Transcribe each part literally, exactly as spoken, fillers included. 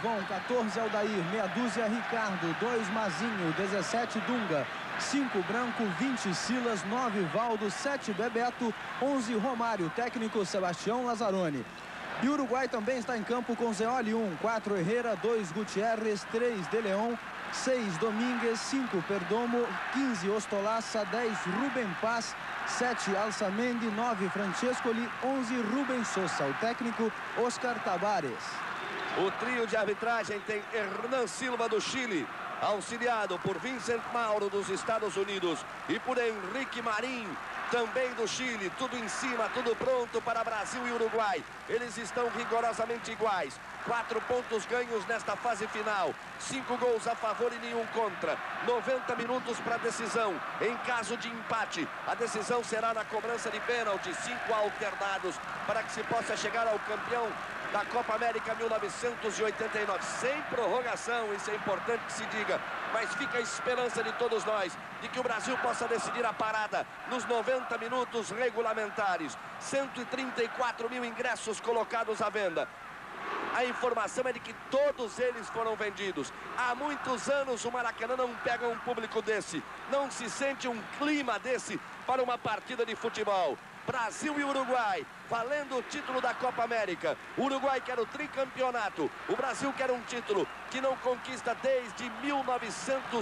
Galvão, quatorze Aldair, meia dúzia Ricardo, dois Mazinho, dezessete Dunga, cinco Branco, vinte Silas, nove Valdo, sete Bebeto, onze Romário, técnico Sebastião Lazzaroni. E o Uruguai também está em campo com Zeoli um, quatro Herrera, dois Gutierrez, três De Leon, seis Domingues, cinco Perdomo, quinze Ostolaça, dez Rubem Paz, sete Alçamendi, nove Francescoli, onze Rubem Sousa. O técnico Oscar Tabares. O trio de arbitragem tem Hernan Silva do Chile, auxiliado por Vincent Mauro dos Estados Unidos e por Henrique Marim, também do Chile. Tudo em cima, tudo pronto para Brasil e Uruguai. Eles estão rigorosamente iguais. Quatro pontos ganhos nesta fase final. Cinco gols a favor e nenhum contra. noventa minutos para a decisão. Em caso de empate, a decisão será na cobrança de pênalti. Cinco alternados para que se possa chegar ao campeão da Copa América mil novecentos e oitenta e nove, sem prorrogação, isso é importante que se diga, mas fica a esperança de todos nós, de que o Brasil possa decidir a parada nos noventa minutos regulamentares. Cento e trinta e quatro mil ingressos colocados à venda. A informação é de que todos eles foram vendidos. Há muitos anos o Maracanã não pega um público desse, não se sente um clima desse para uma partida de futebol. Brasil e Uruguai, valendo o título da Copa América. O Uruguai quer o tricampeonato. O Brasil quer um título que não conquista desde mil novecentos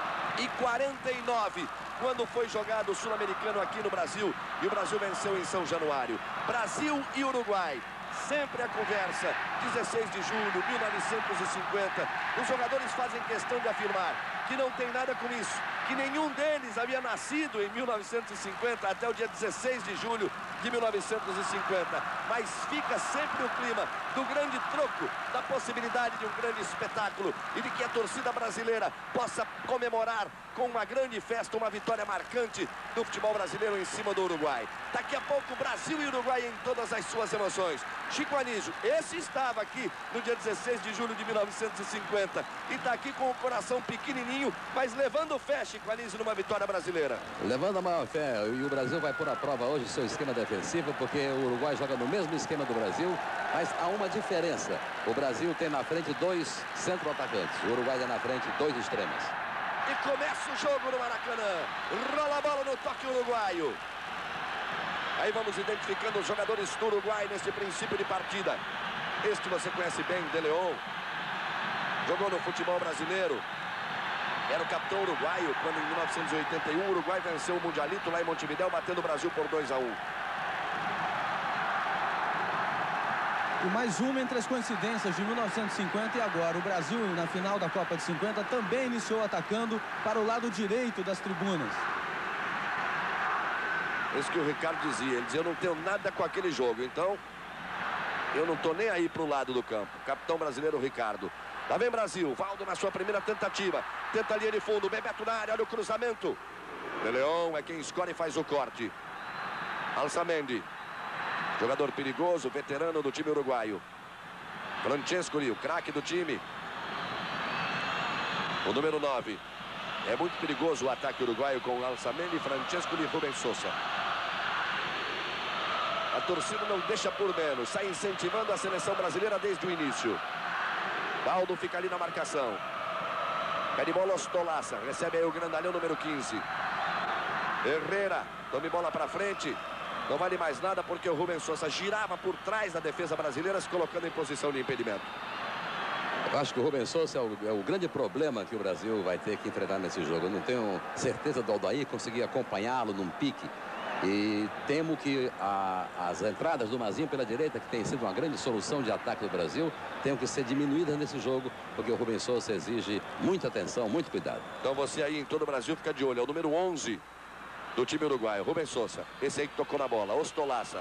e quarenta e nove, quando foi jogado o Sul-Americano aqui no Brasil. E o Brasil venceu em São Januário. Brasil e Uruguai. Sempre a conversa, dezesseis de julho de mil novecentos e cinquenta. Os jogadores fazem questão de afirmar que não tem nada com isso, que nenhum deles havia nascido em mil novecentos e cinquenta até o dia dezesseis de julho de mil novecentos e cinquenta. Mas fica sempre o clima do grande troco, da possibilidade de um grande espetáculo e de que a torcida brasileira possa comemorar com uma grande festa, uma vitória marcante do futebol brasileiro em cima do Uruguai. Daqui a pouco, Brasil e Uruguai em todas as suas emoções. Chico Anísio, esse estava aqui no dia dezesseis de julho de mil novecentos e cinquenta e está aqui com o coração pequenininho, mas levando fé, Chico Anísio, numa vitória brasileira. Levando a maior fé, e o Brasil vai pôr à prova hoje seu esquema defensivo, porque o Uruguai joga no mesmo esquema do Brasil, mas há uma diferença. O Brasil tem na frente dois centro-atacantes, o Uruguai tem na frente dois extremos. E começa o jogo no Maracanã. Rola a bola no toque uruguaio. Aí vamos identificando os jogadores do Uruguai nesse princípio de partida. Este você conhece bem, De Leon. Jogou no futebol brasileiro. Era o capitão uruguaio quando em mil novecentos e oitenta e um o Uruguai venceu o Mundialito lá em Montevidéu, batendo o Brasil por dois a um. E mais uma entre as coincidências de mil novecentos e cinquenta e agora. O Brasil, na final da Copa de cinquenta, também iniciou atacando para o lado direito das tribunas. Isso que o Ricardo dizia. Ele dizia, eu não tenho nada com aquele jogo, então eu não estou nem aí para o lado do campo. Capitão brasileiro Ricardo. Lá vem Brasil. Valdo na sua primeira tentativa. Tenta a linha de fundo. Bebeto na área. Olha o cruzamento. De Leon é quem escolhe e faz o corte. Alçamendi. Jogador perigoso, veterano do time uruguaio. Francescoli, o craque do time. O número nove. É muito perigoso o ataque uruguaio com Alçamendi, Francescoli e Rubem Sousa. A torcida não deixa por menos. Sai incentivando a seleção brasileira desde o início. Valdo fica ali na marcação. Pede bola Ostolaça. Recebe aí o grandalhão número quinze. Herrera. Tome bola para frente. Não vale mais nada porque o Rubem Sousa girava por trás da defesa brasileira, se colocando em posição de impedimento. Eu acho que o Rubem Sousa é o, é o grande problema que o Brasil vai ter que enfrentar nesse jogo. Eu não tenho certeza do Aldair conseguir acompanhá-lo num pique. E temo que a, as entradas do Mazinho pela direita, que tem sido uma grande solução de ataque do Brasil, tenham que ser diminuídas nesse jogo, porque o Rubem Sousa exige muita atenção, muito cuidado. Então você aí em todo o Brasil fica de olho. É o número onze. Do time uruguaio, Rubem Sousa. Esse aí que tocou na bola, Ostolaça.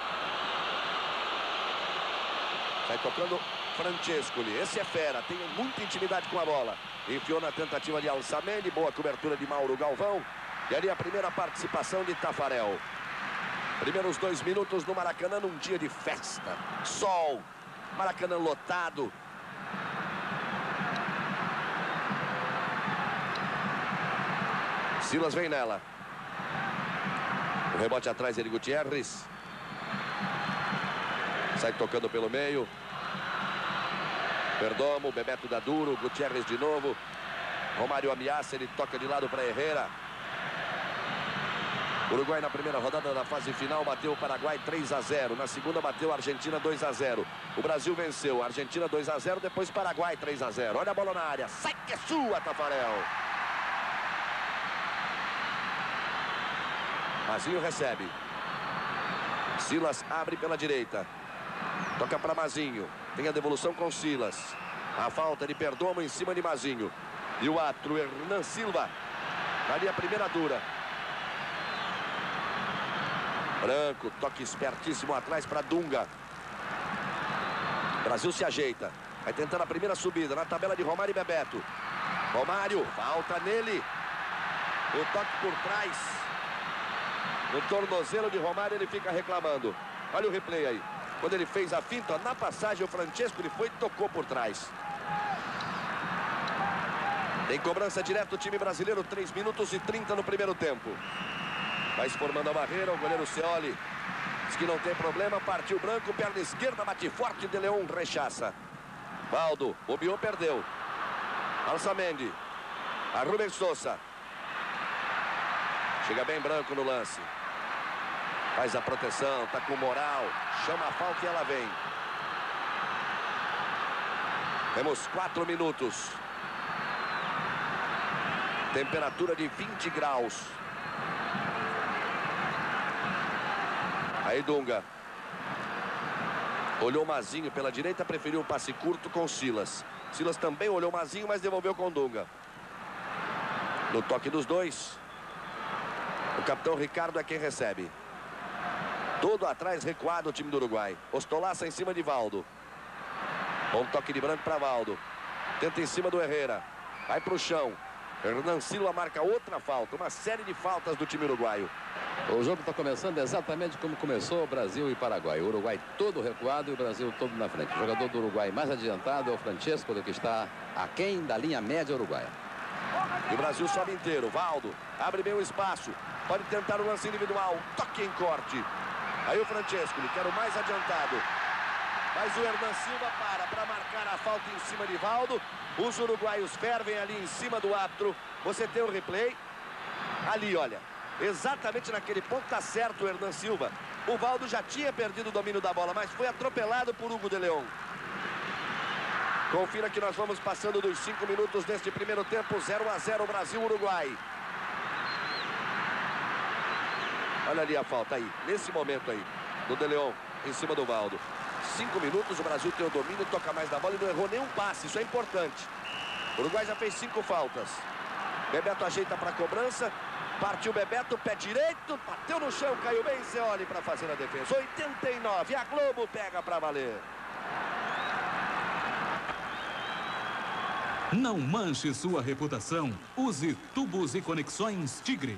Sai tocando Francescoli. Esse é fera, tem muita intimidade com a bola. Enfiou na tentativa de Alçamendi, boa cobertura de Mauro Galvão. E ali a primeira participação de Tafarel. Primeiros dois minutos no Maracanã, num dia de festa. Sol, Maracanã lotado. Silas vem nela. O rebote atrás de Gutierrez. Sai tocando pelo meio. Perdomo, Bebeto dá duro, Gutierrez de novo. Romário ameaça, ele toca de lado para Herrera. Uruguai na primeira rodada da fase final bateu o Paraguai três a zero. Na segunda bateu a Argentina dois a zero. O Brasil venceu, a Argentina dois a zero, depois Paraguai três a zero. Olha a bola na área, sai que é sua, Tafarel. Mazinho recebe. Silas abre pela direita. Toca para Mazinho. Tem a devolução com Silas. A falta de Perdomo em cima de Mazinho. E o atro Hernan Silva. Ali a primeira dura. Branco, toque espertíssimo atrás para Dunga. Brasil se ajeita. Vai tentando a primeira subida na tabela de Romário e Bebeto. Romário, falta nele. O toque por trás. No tornozelo de Romário, ele fica reclamando. Olha o replay aí. Quando ele fez a finta, na passagem, o Francesco ele foi e tocou por trás. Tem cobrança direto do time brasileiro, três minutos e trinta no primeiro tempo. Vai se formando a barreira, o goleiro Scioli diz que não tem problema, partiu Branco, perna esquerda, bate forte, De Leon rechaça. Valdo, bobeou, perdeu. Alçamendi, a Rubens Sousa. Chega bem Branco no lance. Faz a proteção, tá com moral, chama a falta e ela vem. Temos quatro minutos. Temperatura de vinte graus. Aí Dunga. Olhou Mazinho pela direita, preferiu o passe curto com Silas. Silas também olhou Mazinho, mas devolveu com Dunga. No toque dos dois, o capitão Ricardo é quem recebe. Todo atrás recuado o time do Uruguai. Ostolaça em cima de Valdo. Bom toque de Branco para Valdo. Tenta em cima do Herrera. Vai para o chão. Hernan Silva marca outra falta. Uma série de faltas do time uruguaio. O jogo está começando exatamente como começou o Brasil e Paraguai. O Uruguai todo recuado e o Brasil todo na frente. O jogador do Uruguai mais adiantado é o Francesco, que está aquém da linha média uruguaia. E o Brasil sobe inteiro. Valdo abre bem o espaço. Pode tentar o lance individual. Toque em corte. Aí o Francesco, ele quer o mais adiantado. Mas o Hernan Silva para para marcar a falta em cima de Valdo. Os uruguaios fervem ali em cima do árbitro. Você tem o replay. Ali, olha. Exatamente naquele ponto está certo o Hernan Silva. O Valdo já tinha perdido o domínio da bola, mas foi atropelado por Hugo de Leon. Confira que nós vamos passando dos cinco minutos deste primeiro tempo. zero a zero Brasil-Uruguai. Olha ali a falta aí, nesse momento aí, do De Leon, em cima do Valdo. Cinco minutos, o Brasil tem o domínio, toca mais da bola e não errou nenhum passe, isso é importante. O Uruguai já fez cinco faltas. Bebeto ajeita para a cobrança, partiu Bebeto, pé direito, bateu no chão, caiu bem Scioli para fazer a defesa. oitenta e nove, a Globo pega para valer. Não manche sua reputação, use tubos e conexões Tigre.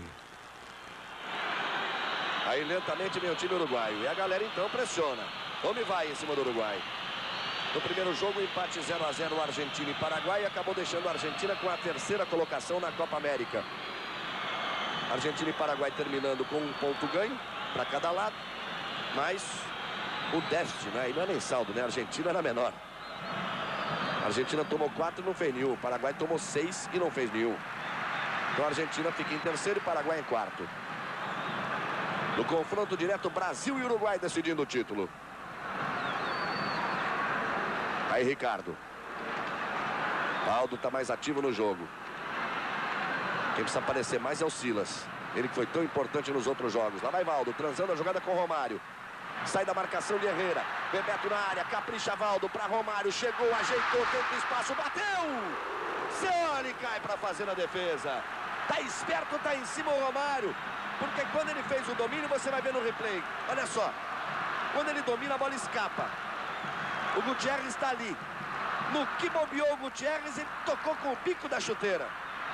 Aí lentamente vem o time uruguaio. E a galera então pressiona. Tome vai em cima do Uruguai. No primeiro jogo, empate zero a zero Argentina e Paraguai. Acabou deixando a Argentina com a terceira colocação na Copa América. Argentina e Paraguai terminando com um ponto ganho para cada lado. Mas o déficit, né? E não é nem saldo, né? A Argentina era menor. A Argentina tomou quatro e não fez nenhum. O Paraguai tomou seis e não fez nenhum. Então a Argentina fica em terceiro e o Paraguai em quarto. No confronto direto, Brasil e Uruguai decidindo o título. Aí Ricardo. Valdo está mais ativo no jogo. Quem precisa aparecer mais é o Silas. Ele que foi tão importante nos outros jogos. Lá vai Valdo, transando a jogada com Romário. Sai da marcação de Herrera. Bebeto na área, capricha Valdo para Romário. Chegou, ajeitou, tenta espaço, bateu! Scioli cai para fazer a defesa. Tá esperto, tá em cima o Romário. Porque quando ele fez o domínio, você vai ver no replay. Olha só. Quando ele domina, a bola escapa. O Gutierrez está ali. No que bobeou o Gutierrez, ele tocou com o bico da chuteira.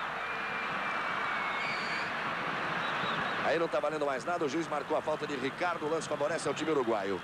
Aí não está valendo mais nada. O juiz marcou a falta de Ricardo. O lance favorece ao time uruguaio.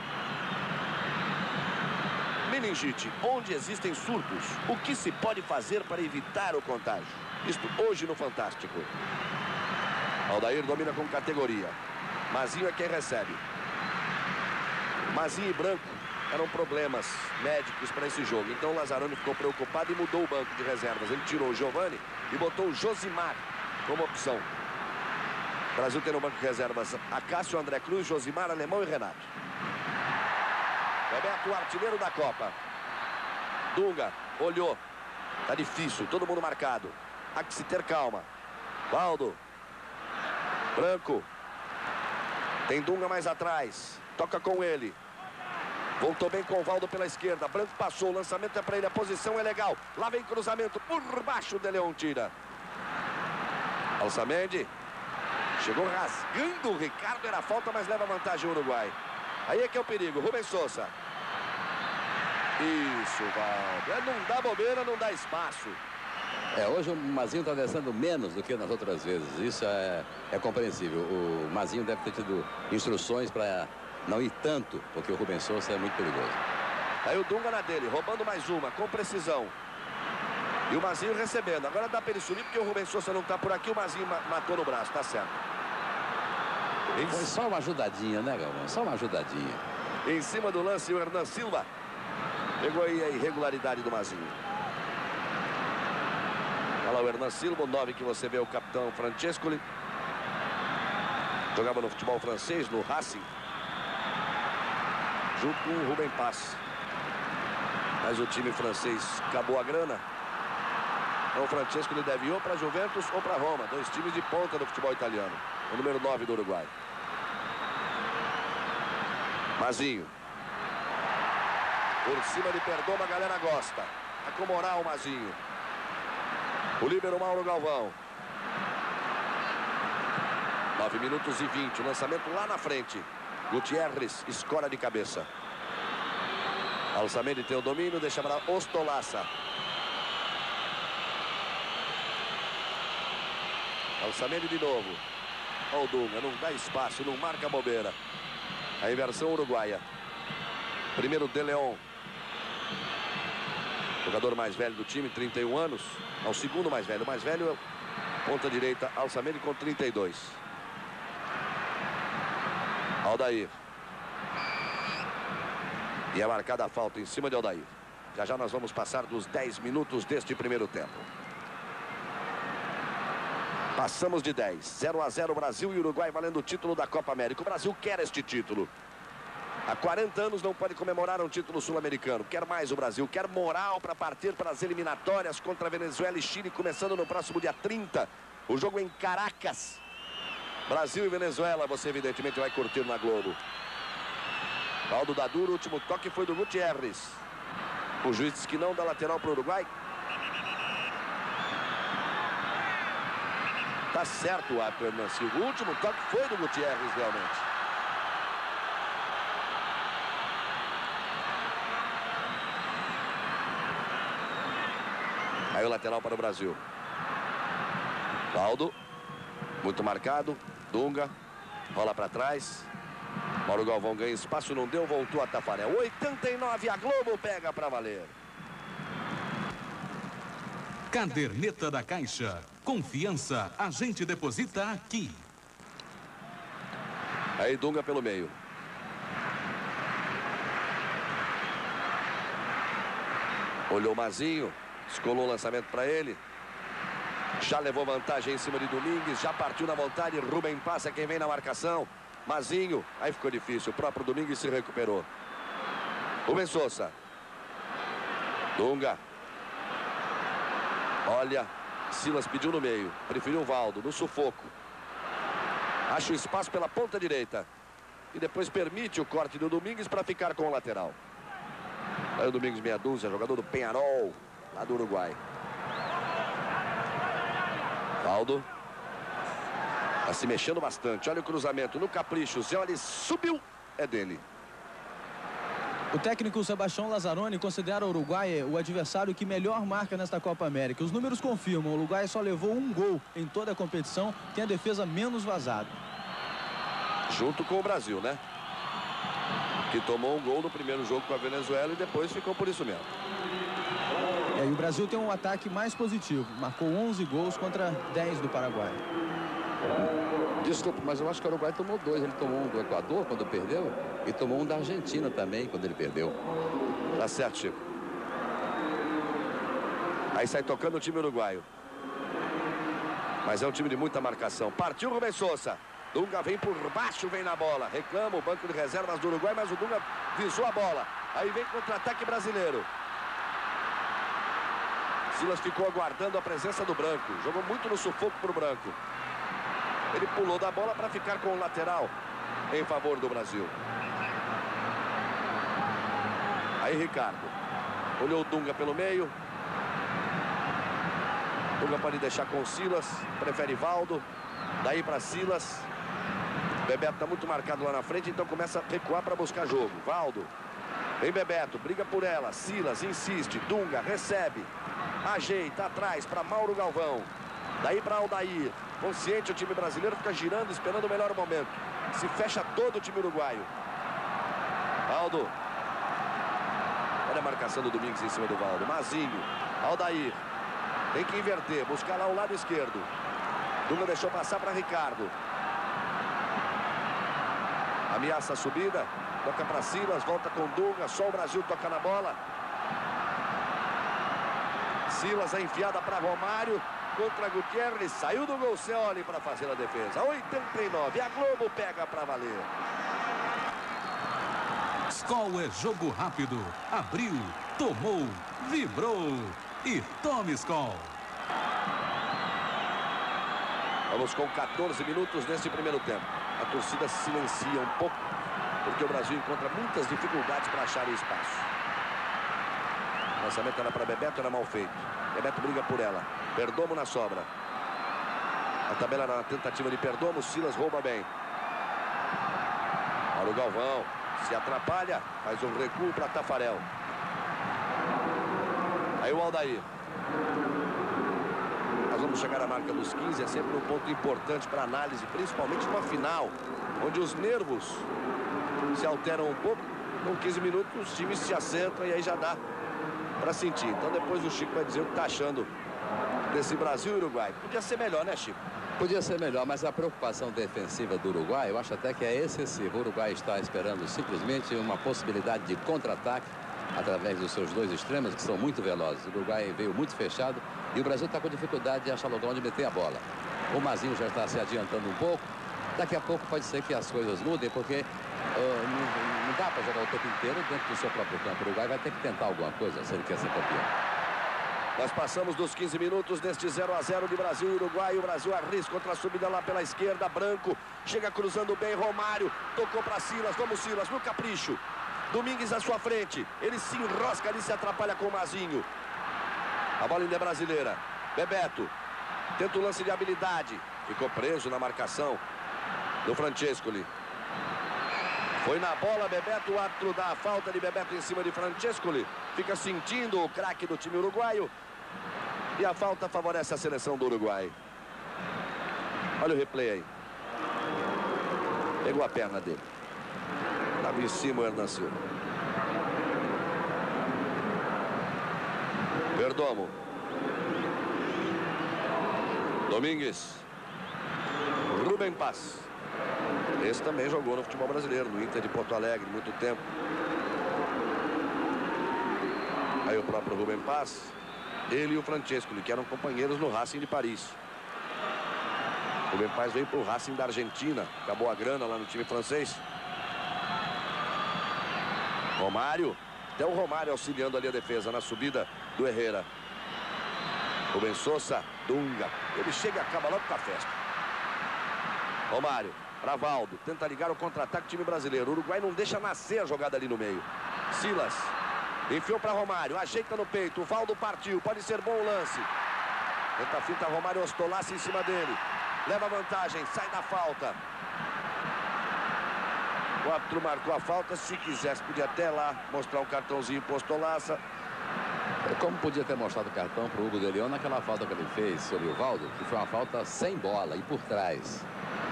Meningite. Onde existem surtos, o que se pode fazer para evitar o contágio? Isto hoje no Fantástico. Aldair domina com categoria. Mazinho é quem recebe. Mazinho e Branco eram problemas médicos para esse jogo. Então o Lazzaroni ficou preocupado e mudou o banco de reservas. Ele tirou o Giovani e botou o Josimar como opção. O Brasil tem no banco de reservas Acácio, André Cruz, Josimar, Alemão e Renato. Bebeto, o artilheiro da Copa. Dunga, olhou. Tá difícil, todo mundo marcado. Há que se ter calma. Valdo. Branco. Tem Dunga mais atrás. Toca com ele. Voltou bem com o Valdo pela esquerda. Branco passou, o lançamento é para ele. A posição é legal. Lá vem cruzamento por baixo. De Leon tira. Alçamendi. Chegou rasgando o Ricardo. Era falta, mas leva vantagem o Uruguai. Aí é que é o perigo. Rubens Sousa. Isso, Valdo. Não dá bobeira, não dá espaço. É, hoje o Mazinho está descendo menos do que nas outras vezes. Isso é, é compreensível. O Mazinho deve ter tido instruções para não ir tanto, porque o Rubens Sousa é muito perigoso. Aí o Dunga na dele, roubando mais uma, com precisão. E o Mazinho recebendo. Agora dá para ele subir, porque o Rubens Sousa não está por aqui. O Mazinho matou no braço, tá certo. Foi só uma ajudadinha, né, Galvão? Só uma ajudadinha. Em cima do lance, o Hernan Silva pegou aí a irregularidade do Mazinho. Olha lá o Hernan Silva, o nove que você vê, o capitão Francescoli. Jogava no futebol francês, no Racing. Junto com o Rubem Paz. Mas o time francês acabou a grana. Então o Francescoli deve ir ou para a Juventus ou para Roma. Dois times de ponta do futebol italiano. O número nove do Uruguai. Mazinho. Por cima de Perdomo, a galera gosta. Tá com moral o Mazinho. O líbero Mauro Galvão. nove minutos e vinte. O lançamento lá na frente. Gutierrez escora de cabeça. Alçamendi tem o domínio. Deixa para Ostolaça. Alçamendi de novo. Olha o Dunga. Não dá espaço. Não marca bobeira. A inversão uruguaia. Primeiro De Leon. Jogador mais velho do time, trinta e um anos. É o segundo mais velho. O mais velho é ponta direita, Alçamendi com trinta e dois. Aldair. E é marcada a falta em cima de Aldair. Já já nós vamos passar dos dez minutos deste primeiro tempo. Passamos de dez. zero a zero Brasil e Uruguai valendo o título da Copa América. O Brasil quer este título. Há quarenta anos não pode comemorar um título sul-americano. Quer mais o Brasil, quer moral para partir para as eliminatórias contra Venezuela e Chile, começando no próximo dia trinta. O jogo em Caracas. Brasil e Venezuela, você evidentemente vai curtir na Globo. Valdo dá duro, o último toque foi do Gutierrez. O juiz disse que não, dá lateral para o Uruguai. Tá certo o árbitro Hernan Silva. O último toque foi do Gutierrez realmente. Aí o lateral para o Brasil. Valdo. Muito marcado. Dunga. Rola para trás. Mauro Galvão ganha espaço. Não deu. Voltou a Tafarel. oitenta e nove. A Globo pega para valer. Caderneta da Caixa. Confiança. A gente deposita aqui. Aí Dunga pelo meio. Olhou o Mazinho. Escolou o lançamento para ele. Já levou vantagem em cima de Domingues. Já partiu na vontade. Rubem passa quem vem na marcação. Mazinho. Aí ficou difícil. O próprio Domingues se recuperou. Rubem Sousa. Dunga. Olha. Silas pediu no meio. Preferiu o Valdo. No sufoco. Acha o espaço pela ponta direita. E depois permite o corte do Domingues para ficar com o lateral. Aí o Domingues meia dúzia. Jogador do Peñarol. Lá do Uruguai. Valdo. Está se mexendo bastante. Olha o cruzamento no capricho. Zé Oli subiu. É dele. O técnico Sebastião Lazzaroni considera o Uruguai o adversário que melhor marca nesta Copa América. Os números confirmam. O Uruguai só levou um gol em toda a competição. Tem a defesa menos vazada. Junto com o Brasil, né? Que tomou um gol no primeiro jogo com a Venezuela e depois ficou por isso mesmo. É, e o Brasil tem um ataque mais positivo. Marcou onze gols contra dez do Paraguai. Desculpa, mas eu acho que o Uruguai tomou dois. Ele tomou um do Equador quando perdeu e tomou um da Argentina também quando ele perdeu. Tá certo, Chico. Aí sai tocando o time uruguaio. Mas é um time de muita marcação. Partiu o Rubens Sousa. Dunga vem por baixo, vem na bola. Reclama o banco de reservas do Uruguai, mas o Dunga visou a bola. Aí vem contra-ataque brasileiro. Silas ficou aguardando a presença do branco. Jogou muito no sufoco pro branco. Ele pulou da bola para ficar com o lateral em favor do Brasil. Aí Ricardo. Olhou o Dunga pelo meio. Dunga pode deixar com o Silas. Prefere Valdo. Daí para Silas. Bebeto está muito marcado lá na frente, então começa a recuar para buscar jogo. Valdo. Vem Bebeto, briga por ela. Silas insiste. Dunga recebe. Ajeita atrás para Mauro Galvão. Daí para Aldair. Consciente, o time brasileiro fica girando, esperando o melhor momento. Se fecha todo o time uruguaio. Valdo. Olha a marcação do Domingues em cima do Valdo. Mazinho. Aldair. Tem que inverter, buscar lá o lado esquerdo. Dunga deixou passar para Ricardo. Ameaça a subida. Toca para Silas, volta com Dunga. Só o Brasil toca na bola. Silas é enfiada para Romário. Contra Gutierrez. Saiu do gol Scioli para fazer a defesa. oitenta e nove. A Globo pega para valer. Skol é jogo rápido. Abriu, tomou, vibrou. E tome Skol. Vamos com quatorze minutos nesse primeiro tempo. A torcida silencia um pouco, porque o Brasil encontra muitas dificuldades para achar o espaço. O lançamento era para Bebeto, era mal feito. Bebeto briga por ela. Perdomo na sobra. A tabela era na tentativa de Perdomo. Silas rouba bem. Mauro Galvão se atrapalha, faz um recuo para Tafarel. Aí o Aldair. Nós vamos chegar à marca dos quinze, é sempre um ponto importante para análise, principalmente numa final, onde os nervos se alteram um pouco. Com quinze minutos os times se assentam e aí já dá para sentir. Então depois o Chico vai dizer o que está achando desse Brasil e Uruguai. Podia ser melhor, né, Chico? Podia ser melhor, mas a preocupação defensiva do Uruguai, eu acho até que é excessiva. O Uruguai está esperando simplesmente uma possibilidade de contra-ataque através dos seus dois extremos, que são muito velozes. O Uruguai veio muito fechado e o Brasil está com dificuldade de achar lugar onde meter a bola. O Mazinho já está se adiantando um pouco. Daqui a pouco pode ser que as coisas mudem, porque uh, não, não dá para jogar o tempo inteiro dentro do seu próprio campo. O Uruguai vai ter que tentar alguma coisa se ele quer ser campeão. Nós passamos dos quinze minutos deste zero a zero de Brasil e Uruguai. O Brasil arrisca contra a subida lá pela esquerda. Branco chega cruzando bem. Romário tocou para Silas. Vamos, Silas, no capricho. Domingues à sua frente. Ele se enrosca ali, se atrapalha com o Mazinho. A bola ainda é brasileira. Bebeto tenta o lance de habilidade. Ficou preso na marcação do Francescoli. Foi na bola, Bebeto. O árbitro dá a falta de Bebeto em cima de Francescoli. Fica sentindo o craque do time uruguaio. E a falta favorece a seleção do Uruguai. Olha o replay aí. Pegou a perna dele. Estava em cima o Hernan Silva. Perdomo. Domingues. Rubem Paz. Esse também jogou no futebol brasileiro, no Inter de Porto Alegre, muito tempo. Aí o próprio Rubem Paz. Ele e o Francescoli, que eram companheiros no Racing de Paris. Rubem Paz veio para o Racing da Argentina. Acabou a grana lá no time francês. Romário. Até o Romário auxiliando ali a defesa na subida do Herrera. Rubens Sousa. Dunga. Ele chega e acaba logo com a festa. Romário. Para Valdo. Tenta ligar o contra-ataque do time brasileiro. O Uruguai não deixa nascer a jogada ali no meio. Silas. Enfiou para Romário. Ajeita no peito. O Valdo partiu. Pode ser bom o lance. Tenta a finta. Romário Ostolaça em cima dele. Leva vantagem. Sai da falta. O árbitro marcou a falta. Se quisesse, podia até lá mostrar um cartãozinho para o Ostolaça. Como podia ter mostrado o cartão para o Hugo de Leão naquela falta que ele fez sobre o Valdo, que foi uma falta sem bola e por trás.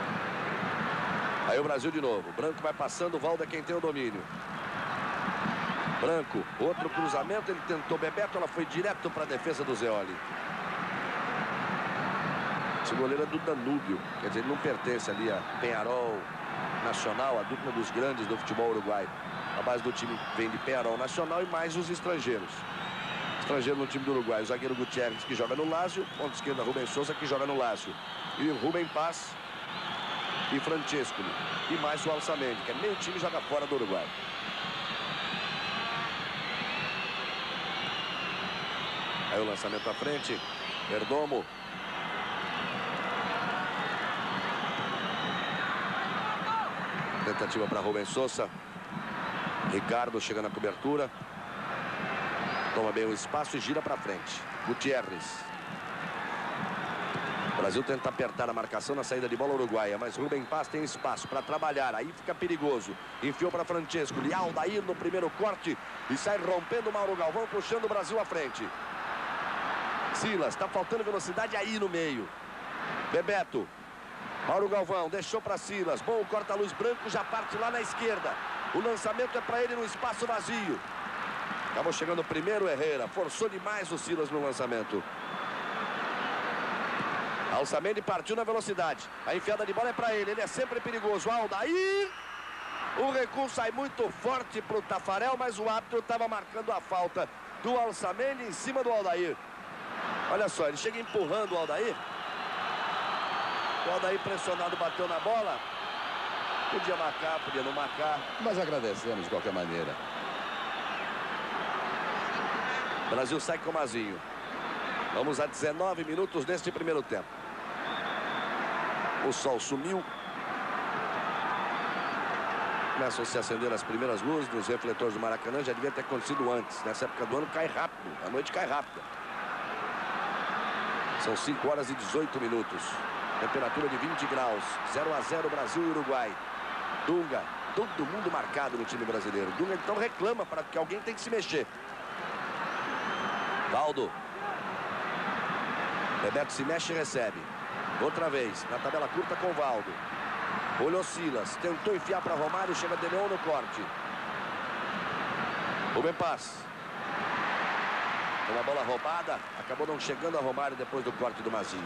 Aí o Brasil de novo. Branco vai passando. O Valdo é quem tem o domínio. Branco, outro cruzamento, ele tentou Bebeto, ela foi direto para a defesa do Scioli. Esse goleiro é do Danúbio, quer dizer, ele não pertence ali a Peñarol, Nacional, a dupla dos grandes do futebol uruguaio. A base do time vem de Peñarol, Nacional e mais os estrangeiros. Estrangeiro no time do Uruguai, o zagueiro Gutierrez, que joga no Lazio, ponta esquerda Rubem Sousa, que joga no Lazio. E Rubem Paz e Francescoli. E mais o Alçamendi, que é meio time, joga fora do Uruguai. Aí o lançamento à frente, Perdomo. Tentativa para Rubem Sousa. Ricardo chega na cobertura. Toma bem o espaço e gira para frente. Gutierrez. O Brasil tenta apertar a marcação na saída de bola uruguaia, mas Rubem Paz tem espaço para trabalhar. Aí fica perigoso. Enfiou para Francesco. Aldair no primeiro corte e sai rompendo o Mauro Galvão, puxando o Brasil à frente. Silas, está faltando velocidade aí no meio. Bebeto. Mauro Galvão deixou para Silas. Bom, o corta-luz branco já parte lá na esquerda. O lançamento é para ele no espaço vazio. Acabou chegando primeiro Herrera. Forçou demais o Silas no lançamento. Alçamendi partiu na velocidade. A enfiada de bola é para ele. Ele é sempre perigoso. Aldair. O recuo sai muito forte para o Tafarel, mas o árbitro estava marcando a falta do Alçamendi em cima do Aldair. Olha só, ele chega empurrando o Aldair. O Aldair pressionado bateu na bola. Podia marcar, podia não marcar. Mas agradecemos de qualquer maneira. O Brasil sai com o Mazinho. Vamos a dezenove minutos neste primeiro tempo. O sol sumiu. Começam a se acender as primeiras luzes dos refletores do Maracanã. Já devia ter acontecido antes. Nessa época do ano cai rápido. A noite cai rápida. São cinco horas e dezoito minutos. Temperatura de vinte graus. zero a zero Brasil e Uruguai. Dunga. Todo mundo marcado no time brasileiro. Dunga então reclama para que alguém tem que se mexer. Valdo. Bebeto se mexe e recebe. Outra vez, na tabela curta com Valdo. Olhou Silas, tentou enfiar para Romário, chega de Leão no corte. Rubem Paz. Uma bola roubada, acabou não chegando a Romário depois do corte do Mazinho.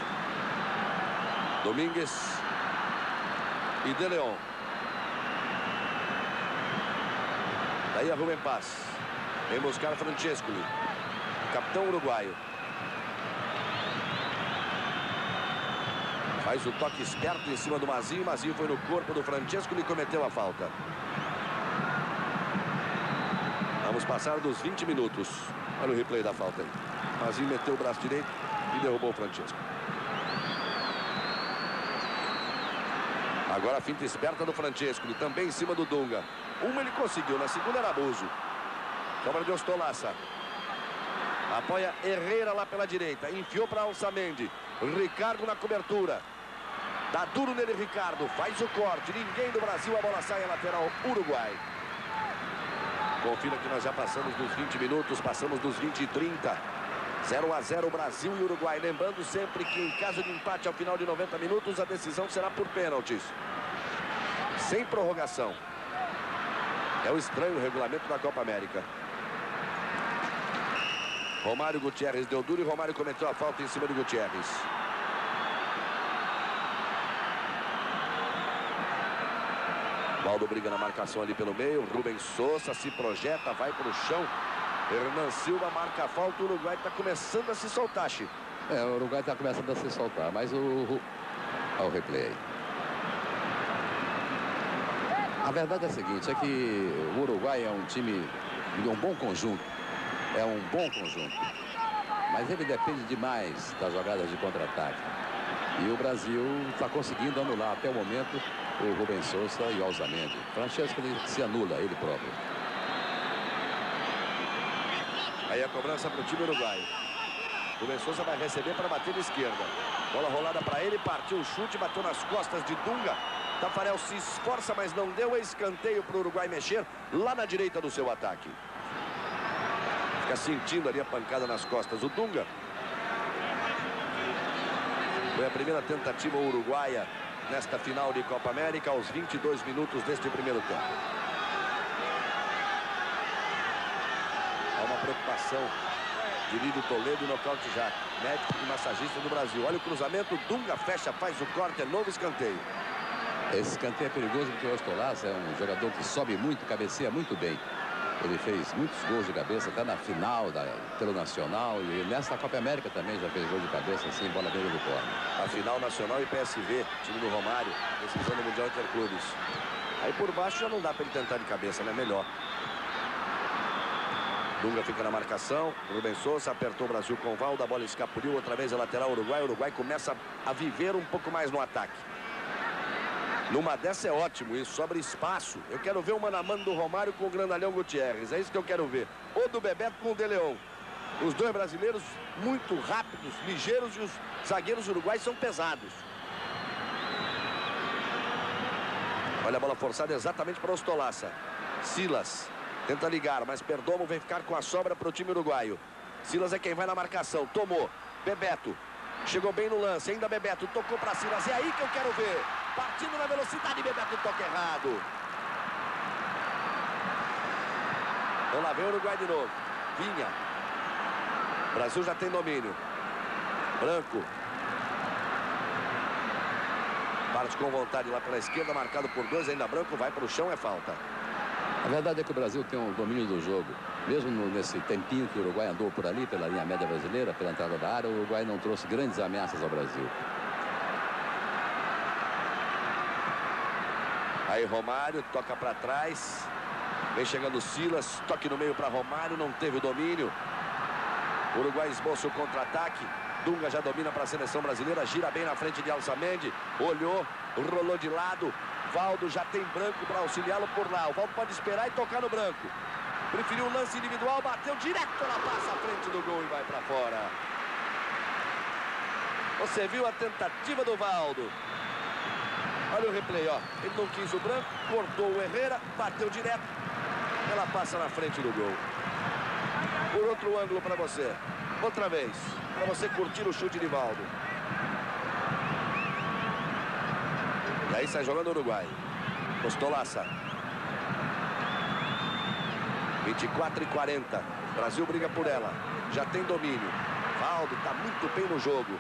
Domingues e de Leão. Daí a Rubem Paz. Vem buscar Francescoli, capitão uruguaio. Faz o toque esperto em cima do Mazinho. Mazinho foi no corpo do Francescoli e cometeu a falta. Vamos passar dos vinte minutos. Olha o replay da falta aí. Mazinho meteu o braço direito e derrubou o Francesco. Agora a finta esperta do Francescoli, também em cima do Dunga. Uma ele conseguiu, na segunda era abuso. Sobra de Ostolaça. Apoia Herrera lá pela direita. Enfiou para Alçamendi. Ricardo na cobertura. Dá duro nele, Ricardo. Faz o corte. Ninguém do Brasil. A bola sai a lateral Uruguai. Confira que nós já passamos dos vinte minutos. Passamos dos vinte e trinta. zero a zero Brasil e Uruguai. Lembrando sempre que em caso de empate ao final de noventa minutos, a decisão será por pênaltis. Sem prorrogação. É o estranho regulamento da Copa América. Romário Gutierrez deu duro e Romário cometeu a falta em cima de Gutierrez. Valdo briga na marcação ali pelo meio. Rubem Sousa se projeta, vai para o chão. Hernan Silva marca a falta. O Uruguai está começando a se soltar, Chico. É, o Uruguai está começando a se soltar, mas o... Olha o replay. A verdade é a seguinte, é que o Uruguai é um time de um bom conjunto. É um bom conjunto. Mas ele depende demais das jogadas de contra-ataque. E o Brasil está conseguindo anular até o momento o Rubem Sousa e o Alçamendi. Francesco ele se anula, ele próprio. Aí a cobrança para o time uruguaio. Rubem Sousa vai receber para bater de esquerda. Bola rolada para ele, partiu o chute, bateu nas costas de Dunga. Tafarel se esforça, mas não deu escanteio para o Uruguai mexer lá na direita do seu ataque. Fica sentindo ali a pancada nas costas o Dunga. Foi a primeira tentativa uruguaia nesta final de Copa América, aos vinte e dois minutos deste primeiro tempo. Há uma preocupação Dirídio Toledo e nocaute já. Médico e massagista do Brasil. Olha o cruzamento, Dunga fecha, faz o corte, é novo escanteio. Esse escanteio é perigoso porque o Ostolaza é um jogador que sobe muito, cabeceia muito bem. Ele fez muitos gols de cabeça, até na final da, pelo Nacional, e nessa Copa América também já fez gol de cabeça, assim, bola dentro do corner. A final Nacional e P S V, time do Romário, decisão do Mundial Interclubes. Aí por baixo já não dá para ele tentar de cabeça, né? Melhor. Dunga fica na marcação, Rubens Souza apertou o Brasil com o Valdo, a bola escapuliu, outra vez a lateral Uruguai. O Uruguai começa a viver um pouco mais no ataque. Numa dessa é ótimo isso, sobra espaço. Eu quero ver o mano a mano do Romário com o Grandalhão Gutierrez. É isso que eu quero ver. Ou do Bebeto com o De Leon. Os dois brasileiros muito rápidos, ligeiros, e os zagueiros uruguaios são pesados. Olha a bola forçada exatamente para o Ostolaza. Silas tenta ligar, mas Perdomo vem ficar com a sobra para o time uruguaio. Silas é quem vai na marcação. Tomou. Bebeto. Chegou bem no lance. Ainda Bebeto. Tocou para Silas. É aí que eu quero ver. Partindo na velocidade, Bebeto toca errado. Vamos lá, vem o Uruguai de novo. Vinha. O Brasil já tem domínio. Branco. Parte com vontade lá pela esquerda, marcado por dois. Ainda Branco vai para o chão, é falta. A verdade é que o Brasil tem um domínio do jogo. Mesmo no, nesse tempinho que o Uruguai andou por ali, pela linha média brasileira, pela entrada da área, o Uruguai não trouxe grandes ameaças ao Brasil. Aí Romário toca para trás. Vem chegando Silas. Toque no meio para Romário. Não teve o domínio. O Uruguai esboça o contra-ataque. Dunga já domina para a seleção brasileira. Gira bem na frente de Alçamendi. Olhou. Rolou de lado. Valdo já tem Branco para auxiliá-lo por lá. O Valdo pode esperar e tocar no Branco. Preferiu o lance individual. Bateu direto. Ela passa à frente do gol e vai para fora. Você viu a tentativa do Valdo. Olha o replay, ó. Ele não quis o Branco, cortou o Herrera, bateu direto. Ela passa na frente do gol. Por outro ângulo para você. Outra vez. Para você curtir o chute de Valdo. E aí sai jogando o Uruguai. Ostolaza. vinte e quatro e quarenta. Brasil briga por ela. Já tem domínio. Valdo está muito bem no jogo.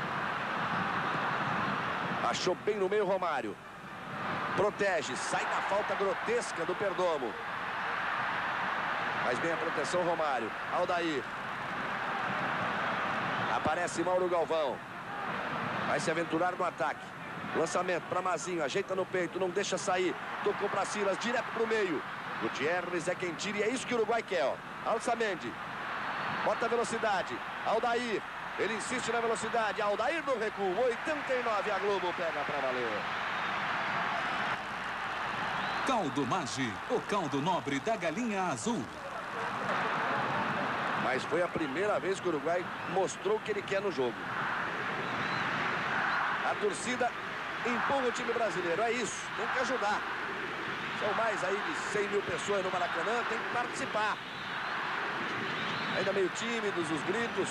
Achou bem no meio Romário. Protege. Sai da falta grotesca do Perdomo. Faz bem a proteção Romário. Aldair. Aparece Mauro Galvão. Vai se aventurar no ataque. Lançamento para Mazinho. Ajeita no peito. Não deixa sair. Tocou para Silas. Direto para o meio. Gutierrez é quem tira. E é isso que o Uruguai quer, ó. Alçamendi. Bota a velocidade. Aldair. Ele insiste na velocidade. Aldair no recuo. oitenta e nove. A Globo pega para valer. Caldo Maggi, o caldo nobre da galinha azul. Mas foi a primeira vez que o Uruguai mostrou o que ele quer no jogo. A torcida empurra o time brasileiro. É isso. Tem que ajudar. São mais aí de cem mil pessoas no Maracanã. Tem que participar. Ainda meio tímidos os gritos.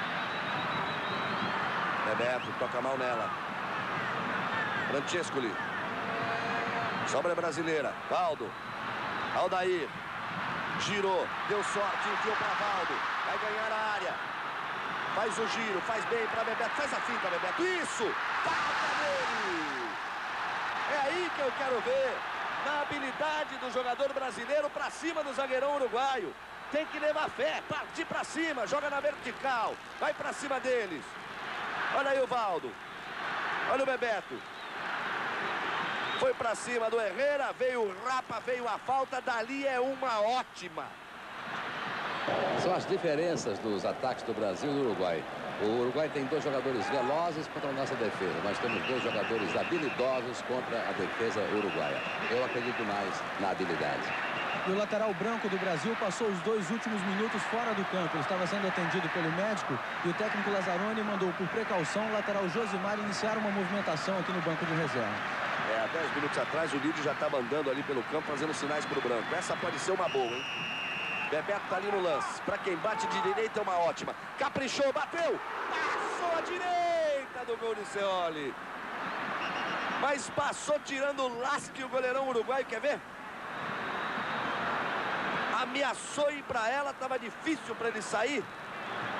Bebeto toca mal nela. Francescoli. Sobra brasileira. Valdo. Aldair. Girou. Deu sorte. Enfiou para Valdo. Vai ganhar a área. Faz o giro. Faz bem para Bebeto. Faz a finta, Bebeto. Isso. Falta dele. É aí que eu quero ver. Na habilidade do jogador brasileiro para cima do zagueirão uruguaio. Tem que levar fé. Partir para cima. Joga na vertical. Vai para cima deles. Olha aí o Valdo. Olha o Bebeto. Foi para cima do Herrera. Veio o Rapa, veio a falta. Dali é uma ótima. São as diferenças dos ataques do Brasil e do Uruguai. O Uruguai tem dois jogadores velozes contra a nossa defesa. Nós temos dois jogadores habilidosos contra a defesa uruguaia. Eu acredito mais na habilidade. E o lateral branco do Brasil passou os dois últimos minutos fora do campo. Ele estava sendo atendido pelo médico e o técnico Lazzaroni mandou, por precaução, o lateral Josimar iniciar uma movimentação aqui no banco de reserva. É, há dez minutos atrás o Lídio já estava andando ali pelo campo fazendo sinais para o branco. Essa pode ser uma boa, hein? Bebeto tá ali no lance. Para quem bate de direita é uma ótima. Caprichou, bateu. Passou a direita do gol de Scioli. Mas passou tirando o lasque o goleirão uruguaio, quer ver? Ameaçou ir para ela, estava difícil para ele sair.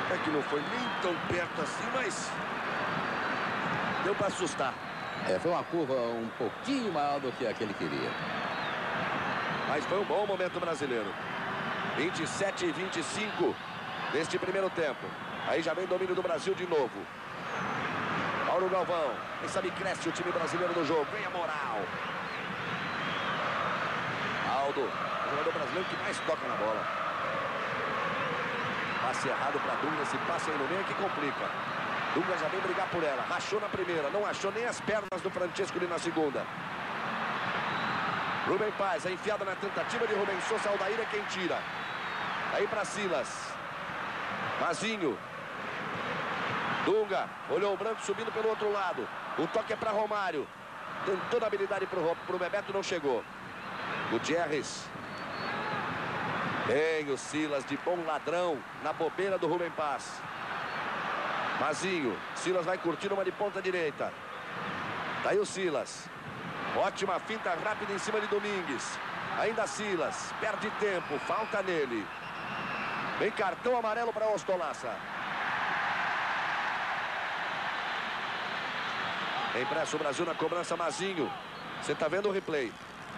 É que não foi nem tão perto assim, mas deu para assustar. É, foi uma curva um pouquinho maior do que a que ele queria. Mas foi um bom momento brasileiro. vinte e sete e vinte e cinco neste primeiro tempo. Aí já vem domínio do Brasil de novo. Mauro Galvão. Quem sabe cresce o time brasileiro no jogo. Ganha moral. Aldo, o jogador brasileiro que mais toca na bola. Passe errado para Dunga. Esse passe aí no meio que complica. Dunga já vem brigar por ela. Rachou na primeira. Não achou nem as pernas do Francesco ali na segunda. Rubem Paz, a enfiada na tentativa de Rubem Sousa. Aldair é quem tira. Aí para Silas. Mazinho. Dunga. Olhou o branco subindo pelo outro lado. O toque é para Romário. Tentou na habilidade para o Bebeto, não chegou. Gutierrez. Bem o Silas de bom ladrão na bobeira do Rubem Paz. Mazinho. Silas vai curtindo uma de ponta direita. Tá aí o Silas. Ótima finta rápida em cima de Domingues. Ainda Silas. Perde tempo. Falta nele. Vem cartão amarelo para Ostolaça. Impresso o Brasil na cobrança. Mazinho. Você tá vendo o replay?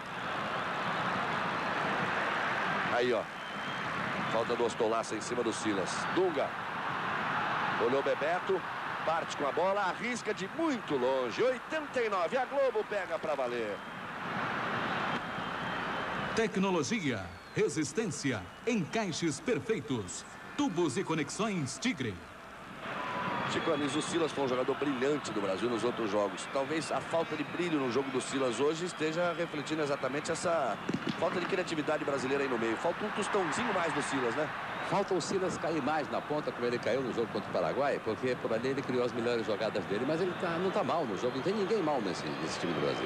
Aí, ó. Falta do Ostolaça em cima do Silas. Dunga. Olhou Bebeto. Parte com a bola, arrisca de muito longe. oitenta e nove, a Globo pega para valer. Tecnologia, resistência, encaixes perfeitos. Tubos e conexões Tigre. Chico Anísio, o Silas foi um jogador brilhante do Brasil nos outros jogos. Talvez a falta de brilho no jogo do Silas hoje esteja refletindo exatamente essa falta de criatividade brasileira aí no meio. Falta um tostãozinho mais do Silas, né? Falta o Silas cair mais na ponta, como ele caiu no jogo contra o Paraguai, porque por ali ele criou as melhores jogadas dele, mas ele tá, não está mal no jogo, não tem ninguém mal nesse, nesse time do Brasil.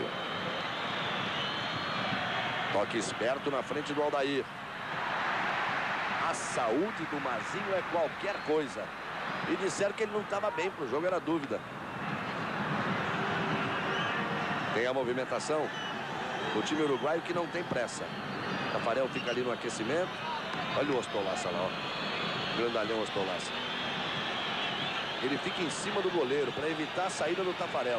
Toque esperto na frente do Aldair. A saúde do Mazinho é qualquer coisa. E disseram que ele não estava bem pro jogo, era dúvida. Tem a movimentação do time uruguaio que não tem pressa. Tafarel fica ali no aquecimento. Olha o Ostolaça lá, ó. Grandalhão Ostolaça. Ele fica em cima do goleiro para evitar a saída do Tafarel.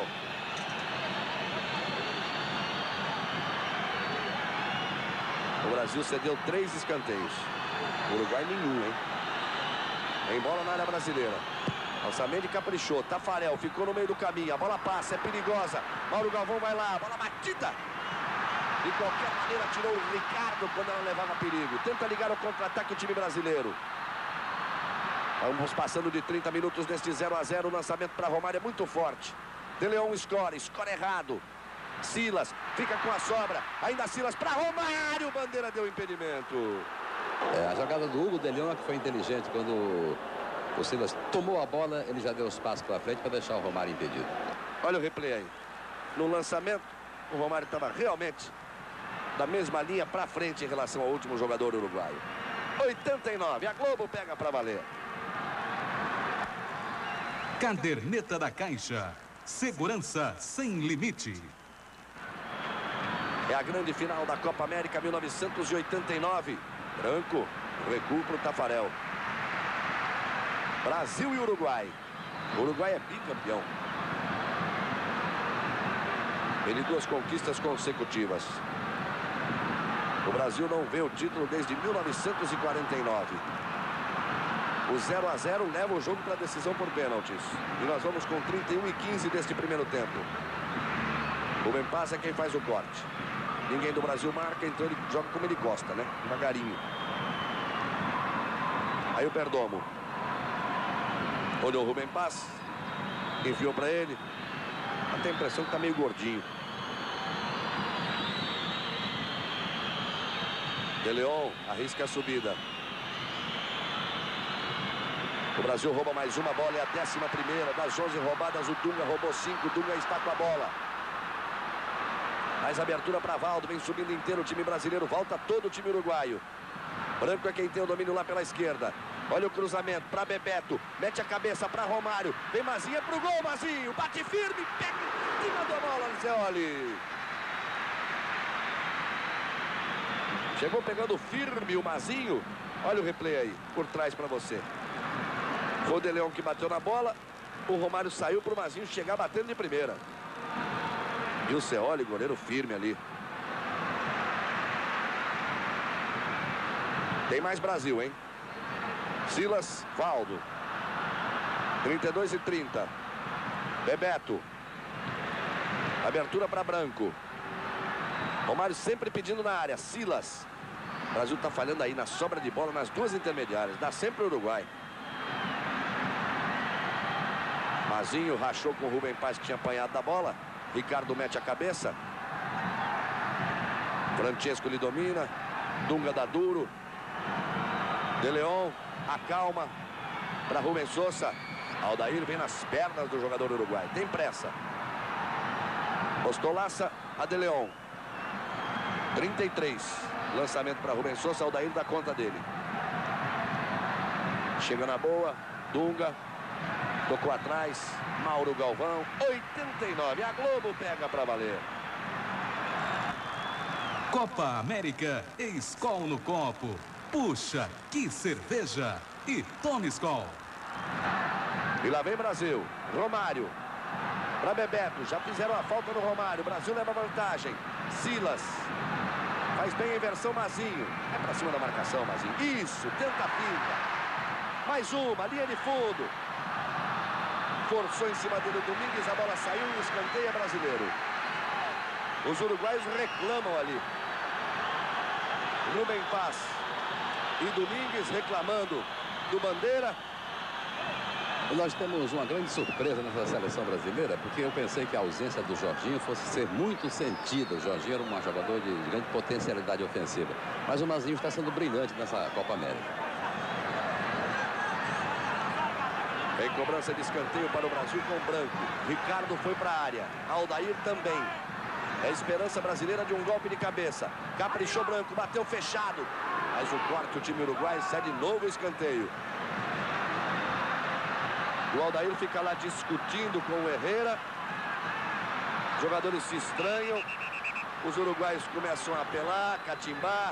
O Brasil cedeu três escanteios. O Uruguai nenhum, hein? Em bola na área brasileira. Lançamento caprichou. Tafarel ficou no meio do caminho. A bola passa, é perigosa. Mauro Galvão vai lá. Bola batida. De qualquer maneira, tirou o Ricardo quando ela levava perigo. Tenta ligar o contra-ataque o time brasileiro. Vamos passando de trinta minutos deste zero a zero. O lançamento para Romário é muito forte. De Leon escore, escore errado. Silas fica com a sobra. Ainda Silas para Romário. Bandeira deu impedimento. É, a jogada do Hugo de Leon que foi inteligente. Quando o Silas tomou a bola, ele já deu os passos para frente para deixar o Romário impedido. Olha o replay aí. No lançamento, o Romário estava realmente da mesma linha para frente em relação ao último jogador uruguaio. oitenta e nove, a Globo pega para valer. Caderneta da Caixa. Segurança sem limite. É a grande final da Copa América mil novecentos e oitenta e nove. Branco, recuo para o Tafarel. Brasil e Uruguai. O Uruguai é bicampeão. Ele duas conquistas consecutivas. O Brasil não vê o título desde mil novecentos e quarenta e nove. O zero a zero leva o jogo para a decisão por pênaltis. E nós vamos com trinta e um e quinze deste primeiro tempo. O Rubem Paz é quem faz o corte. Ninguém do Brasil marca, então ele joga como ele gosta, né? Devagarinho. Aí o Perdomo. Olhou o Rubem Paz. Enviou para ele. Até a impressão que tá meio gordinho. De Leon arrisca a subida. O Brasil rouba mais uma bola, é a décima primeira. Das onze roubadas, o Dunga roubou cinco. Dunga está com a bola. Mais abertura para Valdo, vem subindo inteiro o time brasileiro. Volta todo o time uruguaio. Branco é quem tem o domínio lá pela esquerda. Olha o cruzamento para Bebeto. Mete a cabeça para Romário. Vem Mazinha pro gol, Mazinho. Bate firme, pega e mandou a bola no Zeoli. Chegou pegando firme o Mazinho. Olha o replay aí, por trás para você. Foi o De Leon que bateu na bola. O Romário saiu para o Mazinho chegar batendo de primeira. E o Ceoli, goleiro firme ali. Tem mais Brasil, hein? Silas, Valdo. trinta e dois e trinta. Bebeto. Abertura para Branco. Romário sempre pedindo na área. Silas. O Brasil está falhando aí na sobra de bola nas duas intermediárias. Dá sempre o Uruguai. Mazinho rachou com o Rubem Paz, que tinha apanhado da bola. Ricardo mete a cabeça. Francesco lhe domina. Dunga dá duro. De Leon acalma para Rubem Sousa. Aldair vem nas pernas do jogador uruguaio. Tem pressa. Ostolaça a De Leon. trinta e três. Lançamento para Rubem Sousa. Aldair dá conta dele. Chega na boa. Dunga. Tocou atrás. Mauro Galvão. oitenta e nove. A Globo pega para valer. Copa América. Skol no copo. Puxa, que cerveja. E tome Skol. E lá vem Brasil. Romário. Para Bebeto. Já fizeram a falta no Romário. Brasil leva vantagem. Silas. Faz bem a inversão, Mazinho. É para cima da marcação, Mazinho. Isso, tenta a finta. Mais uma, linha de fundo. Forçou em cima dele o Domingues. A bola saiu e escanteia brasileiro. Os uruguaios reclamam ali. Rubem Paz e Domingues reclamando do Bandeira. Nós temos uma grande surpresa nessa seleção brasileira, porque eu pensei que a ausência do Jorginho fosse ser muito sentida. O Jorginho era um jogador de grande potencialidade ofensiva. Mas o Mazinho está sendo brilhante nessa Copa América. Em cobrança de escanteio para o Brasil com o Branco. Ricardo foi para a área. Aldair também. É a esperança brasileira de um golpe de cabeça. Caprichou Branco, bateu fechado. Mas o corte, o time uruguai cede novo escanteio. O Aldair fica lá discutindo com o Herrera. Os jogadores se estranham. Os uruguaios começam a apelar, catimbar.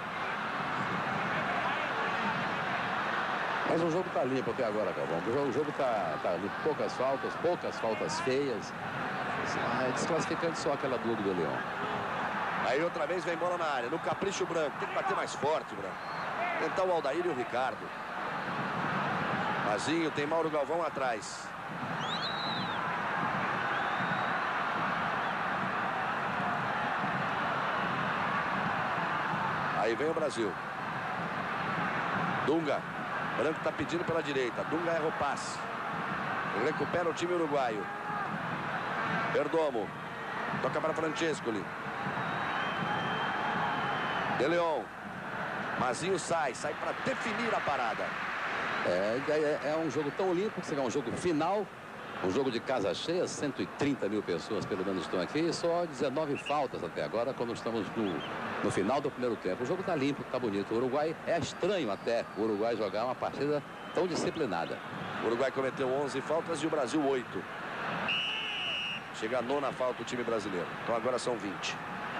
Mas o jogo está limpo até agora, Galvão. O jogo está tá limpo. Poucas faltas, poucas faltas feias. Desclassificando só aquela dúvida do Leão. Aí outra vez vem bola na área. No capricho Branco. Tem que bater mais forte, Branco. Tentar o Aldair e o Ricardo. Mazinho, tem Mauro Galvão atrás. Aí vem o Brasil. Dunga. Branco está pedindo pela direita. Dunga erra o passe. Recupera o time uruguaio. Perdomo. Toca para Francescoli. De Leon. Mazinho sai. Sai para definir a parada. É, é, é um jogo tão limpo que será um jogo final. Um jogo de casa cheia. cento e trinta mil pessoas pelo menos estão aqui. Só dezenove faltas até agora, quando estamos no, no final do primeiro tempo. O jogo está limpo, está bonito. O Uruguai, é estranho até o Uruguai jogar uma partida tão disciplinada. O Uruguai cometeu onze faltas e o Brasil oito. Chega a nona falta o time brasileiro. Então agora são vinte.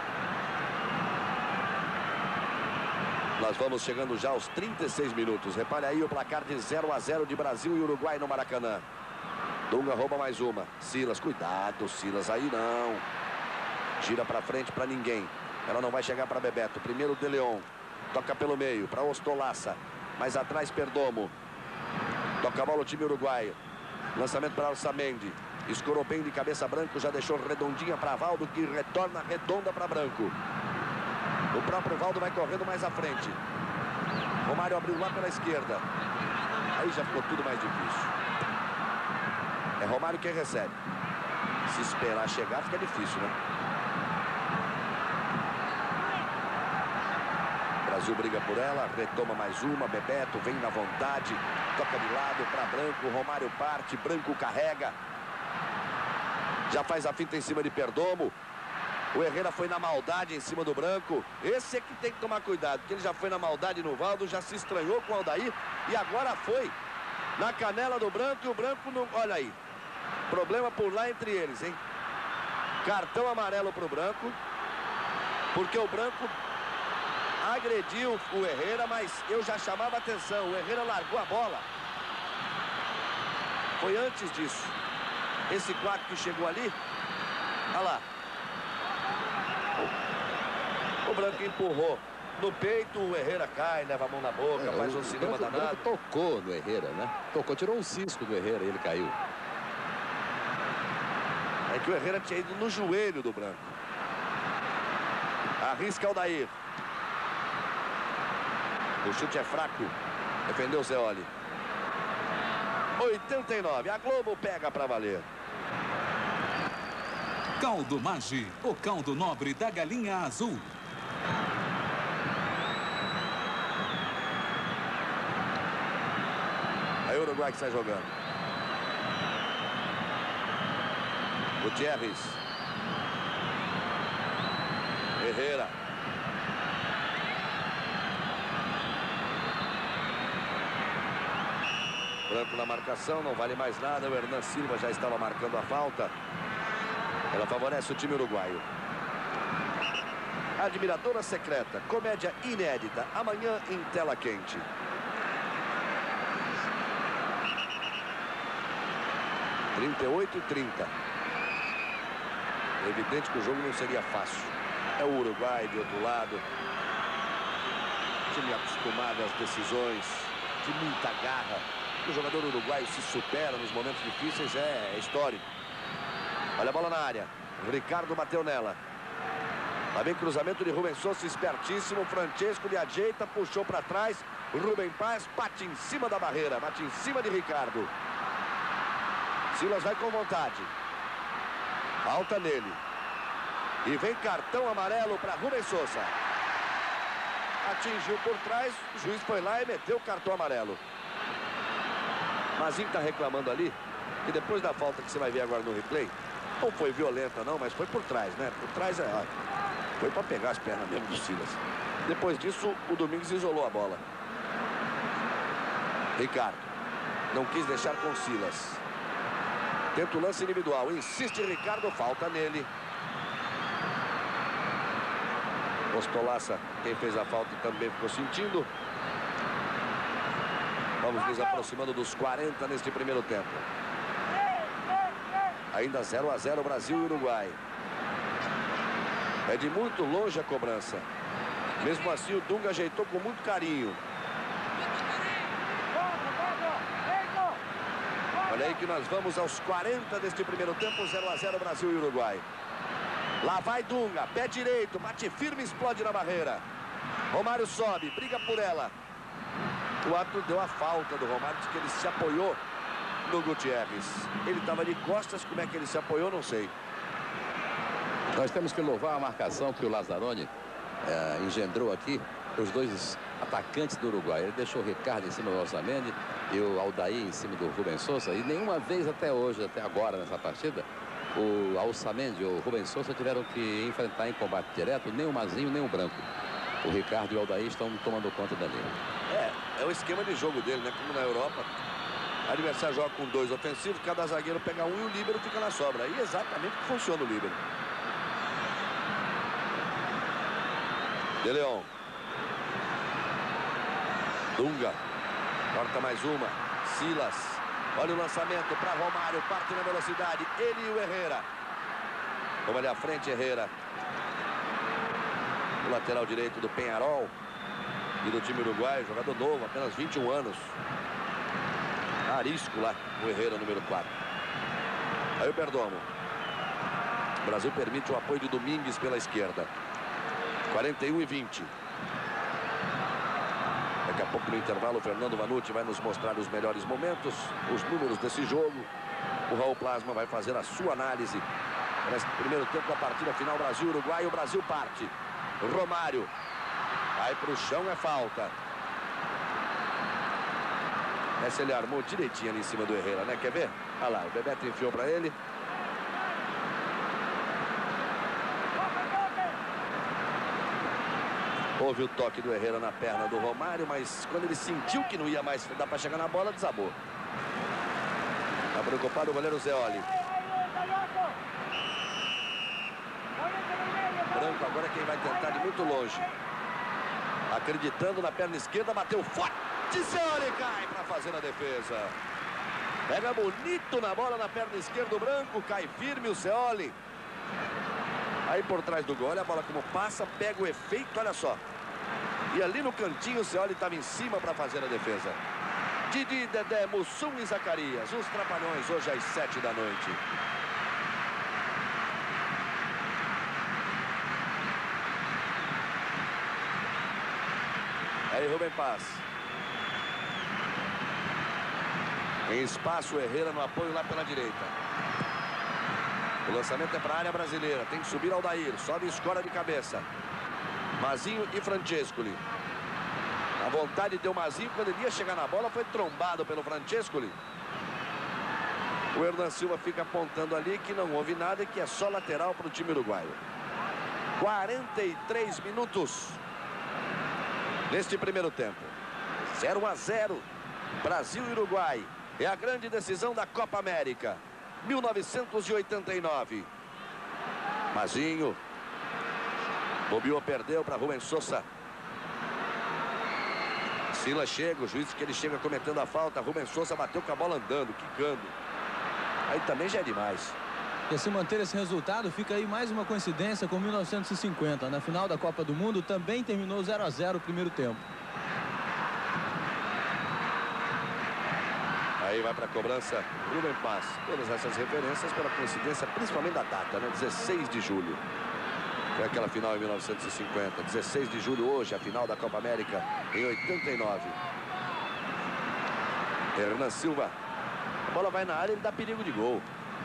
Nós vamos chegando já aos trinta e seis minutos. Repare aí o placar de zero a zero de Brasil e Uruguai no Maracanã. Dunga rouba mais uma. Silas, cuidado, Silas, aí não. Gira para frente para ninguém. Ela não vai chegar para Bebeto. Primeiro De Leon. Toca pelo meio para Ostolaça. Mais atrás Perdomo. Toca a bola o time uruguaio. Lançamento para Alçamendi. Escorou bem de cabeça Branco. Já deixou redondinha para Valdo, que retorna redonda para Branco. O próprio Valdo vai correndo mais à frente. Romário abriu lá pela esquerda. Aí já ficou tudo mais difícil. É Romário quem recebe. Se esperar chegar fica difícil, né? Brasil briga por ela, retoma mais uma. Bebeto vem na vontade. Toca de lado para Branco. Romário parte, Branco carrega. Já faz a finta em cima de Perdomo. O Herrera foi na maldade em cima do Branco. Esse é que tem que tomar cuidado, porque ele já foi na maldade no Valdo, já se estranhou com o Aldair e agora foi na canela do Branco e o Branco não... Olha aí, problema por lá entre eles, hein? Cartão amarelo para o Branco, porque o Branco agrediu o Herrera, mas eu já chamava atenção. O Herrera largou a bola. Foi antes disso. Esse quarto que chegou ali. Olha lá. O Branco empurrou no peito, o Herrera cai, leva a mão na boca, É, faz o, um cinema o Branco, danado. o Branco tocou no Herrera, né? Tocou, tirou um cisco do Herrera e ele caiu. É que o Herrera tinha ido no joelho do Branco. Arrisca Aldair. O chute é fraco. Defendeu o Zeoli. oitenta e nove. A Globo pega pra valer. Caldo Maggi, o caldo nobre da galinha azul. Aí o Uruguai que sai jogando. Gutierrez. Herrera. Branco na marcação, não vale mais nada. O Hernan Silva já estava marcando a falta. Ela favorece o time uruguaio. Admiradora secreta, comédia inédita, amanhã em tela quente. trinta e oito e trinta. É evidente que o jogo não seria fácil. É o Uruguai de outro lado. Time acostumado às decisões, de muita garra. O jogador uruguaio se supera nos momentos difíceis, é, é histórico. Olha a bola na área. O Ricardo bateu nela. Lá vem cruzamento de Rubem Sousa, espertíssimo. Francesco lhe ajeita, puxou para trás. Rubem Paz bate em cima da barreira, bate em cima de Ricardo. Silas vai com vontade. Falta nele. E vem cartão amarelo para Rubem Sousa. Atingiu por trás, o juiz foi lá e meteu o cartão amarelo. Mazinho está reclamando ali que depois da falta que você vai ver agora no replay, não foi violenta não, mas foi por trás, né? Por trás é, ó, foi para pegar as pernas mesmo do Silas. Depois disso, o Domingues isolou a bola. Ricardo não quis deixar com o Silas. Tenta o lance individual, insiste Ricardo, falta nele. Ostolaça, quem fez a falta também ficou sentindo. Vamos nos aproximando dos quarenta neste primeiro tempo. Ainda zero a zero Brasil e Uruguai. É de muito longe a cobrança. Mesmo assim o Dunga ajeitou com muito carinho. Olha aí que nós vamos aos quarenta deste primeiro tempo, zero a zero Brasil e Uruguai. Lá vai Dunga, pé direito, bate firme, explode na barreira. Romário sobe, briga por ela. O árbitro deu a falta do Romário, diz que ele se apoiou no Gutierrez. Ele estava de costas, como é que ele se apoiou, não sei. Nós temos que louvar a marcação que o Lazzaroni é, engendrou aqui, os dois atacantes do Uruguai. Ele deixou o Ricardo em cima do Otamendi e o Aldair em cima do Rubem Sousa. E nenhuma vez até hoje, até agora nessa partida, o Otamendi e o Rubem Sousa tiveram que enfrentar em combate direto nem o Mazinho, nem o Branco. O Ricardo e o Aldair estão tomando conta da linha. É, é o esquema de jogo dele, né? Como na Europa. O adversário joga com dois ofensivos, cada zagueiro pega um e o líbero fica na sobra. Aí exatamente que funciona o líbero. De Leon. Dunga. Corta mais uma. Silas. Olha o lançamento para Romário. Parte na velocidade. Ele e o Herrera. Vamos ali à frente, Herrera. O lateral direito do Peñarol. E do time uruguaio. Jogador novo, apenas vinte e um anos. Arisco lá. O Herrera, número quatro. Aí o Perdomo. O Brasil permite o apoio de Domingues pela esquerda. quarenta e um e vinte. Daqui a pouco no intervalo o Fernando Vanucci vai nos mostrar os melhores momentos, os números desse jogo. O Raul Plasma vai fazer a sua análise nesse primeiro tempo da partida final Brasil-Uruguai. O Brasil parte. Romário vai para o chão, é falta. Essa ele armou direitinho ali em cima do Herrera, né? Quer ver? Olha lá, o Bebeto enfiou para ele. Houve o toque do Herrera na perna do Romário, mas quando ele sentiu que não ia mais dar para chegar na bola, desabou. Está preocupado o goleiro Zeoli. Branco agora quem vai tentar de muito longe. Acreditando na perna esquerda, bateu forte. Zeoli cai para fazer a defesa. Pega bonito na bola na perna esquerda o Branco. Cai firme o Scioli. Aí por trás do gol, olha a bola como passa, pega o efeito, olha só. E ali no cantinho o Scioli estava em cima para fazer a defesa. Didi, Dedé, Mussum e Zacarias. Os Trapalhões hoje às sete da noite. Aí Rubem Paz. Em espaço, Herrera no apoio lá pela direita. O lançamento é para a área brasileira. Tem que subir Aldair. Sobe e escora de cabeça. Mazinho e Francescoli. A vontade deu Mazinho. Quando ele ia chegar na bola, foi trombado pelo Francescoli. O Hernan Silva fica apontando ali que não houve nada e que é só lateral para o time uruguaio. quarenta e três minutos neste primeiro tempo. zero a zero. Brasil e Uruguai. É a grande decisão da Copa América. mil novecentos e oitenta e nove. Mazinho. Bobeou, perdeu para Rubem Sousa. Silas chega, o juiz que ele chega cometendo a falta. Rubem Sousa bateu com a bola andando, quicando. Aí também já é demais. E se manter esse resultado, fica aí mais uma coincidência com mil novecentos e cinquenta. Na final da Copa do Mundo também terminou zero a zero o primeiro tempo. Aí vai para a cobrança Rubem Paz. Todas essas referências pela coincidência, principalmente da data, né? dezesseis de julho. Foi aquela final em mil novecentos e cinquenta. dezesseis de julho hoje, a final da Copa América em oitenta e nove. Hernan Silva. A bola vai na área, ele dá perigo de gol.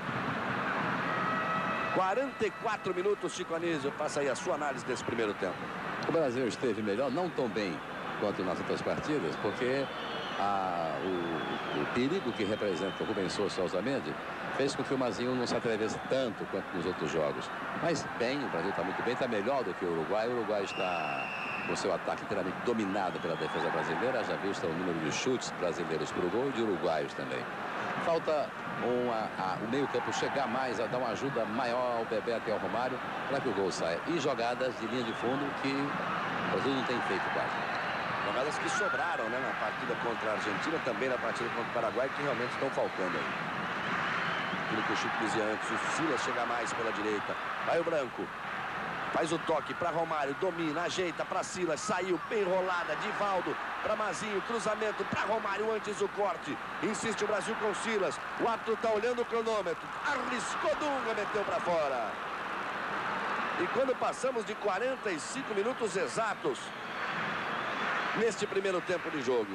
quarenta e quatro minutos, Chico Anísio. Passa aí a sua análise desse primeiro tempo. O Brasil esteve melhor, não tão bem quanto nas outras partidas, porque a, o, o perigo que representa o Rubem Sousa e o Alzamendi fez com que o Mazinho não se atrevesse tanto quanto nos outros jogos. Mas bem, o Brasil está muito bem, está melhor do que o Uruguai. O Uruguai está com seu ataque inteiramente dominado pela defesa brasileira. Já visto o número de chutes brasileiros para o gol e de uruguaios também. Falta uma, a, o meio-campo chegar mais, a dar uma ajuda maior ao Bebeto e ao Romário para que o gol saia. E jogadas de linha de fundo que o Brasil não tem feito quase. Jogadas que sobraram, né, na partida contra a Argentina, também na partida contra o Paraguai, que realmente estão faltando aí. Aquilo que o Chico dizia antes, o Silas chega mais pela direita. Vai o Branco. Faz o toque para Romário, domina, ajeita para Silas, saiu bem rolada, Divaldo para Mazinho, cruzamento para Romário antes do corte. Insiste o Brasil com Silas. O árbitro está olhando o cronômetro. Arriscou Dunga, meteu para fora. E quando passamos de quarenta e cinco minutos exatos neste primeiro tempo de jogo.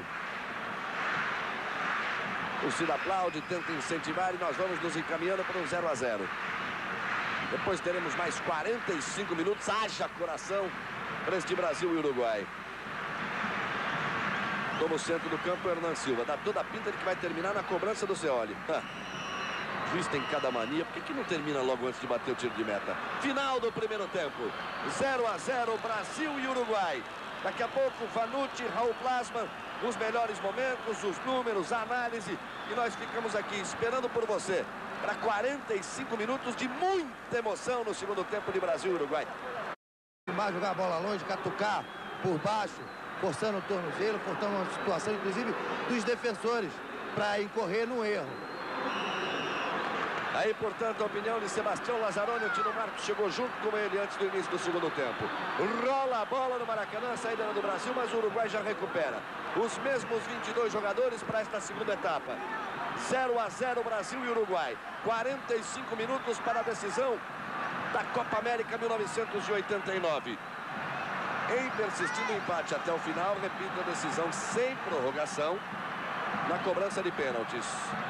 O Cida aplaude, tenta incentivar e nós vamos nos encaminhando para um zero a zero. Depois teremos mais quarenta e cinco minutos. Haja coração para este Brasil e Uruguai. Como centro do campo, Hernan Silva. Dá toda a pinta de que vai terminar na cobrança do Scioli. O juiz tem cada mania. Por que, que não termina logo antes de bater o tiro de meta? Final do primeiro tempo. zero a zero, Brasil e Uruguai. Daqui a pouco, Vanucci, Raul Plasman. Os melhores momentos, os números, a análise. E nós ficamos aqui esperando por você. Para quarenta e cinco minutos de muita emoção no segundo tempo de Brasil e Uruguai. Vai jogar a bola longe, catucar por baixo, forçando o tornozelo, forçando uma situação, inclusive, dos defensores, para incorrer no erro. Aí, portanto, a opinião de Sebastião Lazzaroni. O Tino Marcos chegou junto com ele antes do início do segundo tempo. Rola a bola no Maracanã, saída do Brasil, mas o Uruguai já recupera. Os mesmos vinte e dois jogadores para esta segunda etapa. zero a zero, Brasil e Uruguai. quarenta e cinco minutos para a decisão da Copa América mil novecentos e oitenta e nove. Em persistindo o empate até o final, repito, a decisão sem prorrogação na cobrança de pênaltis.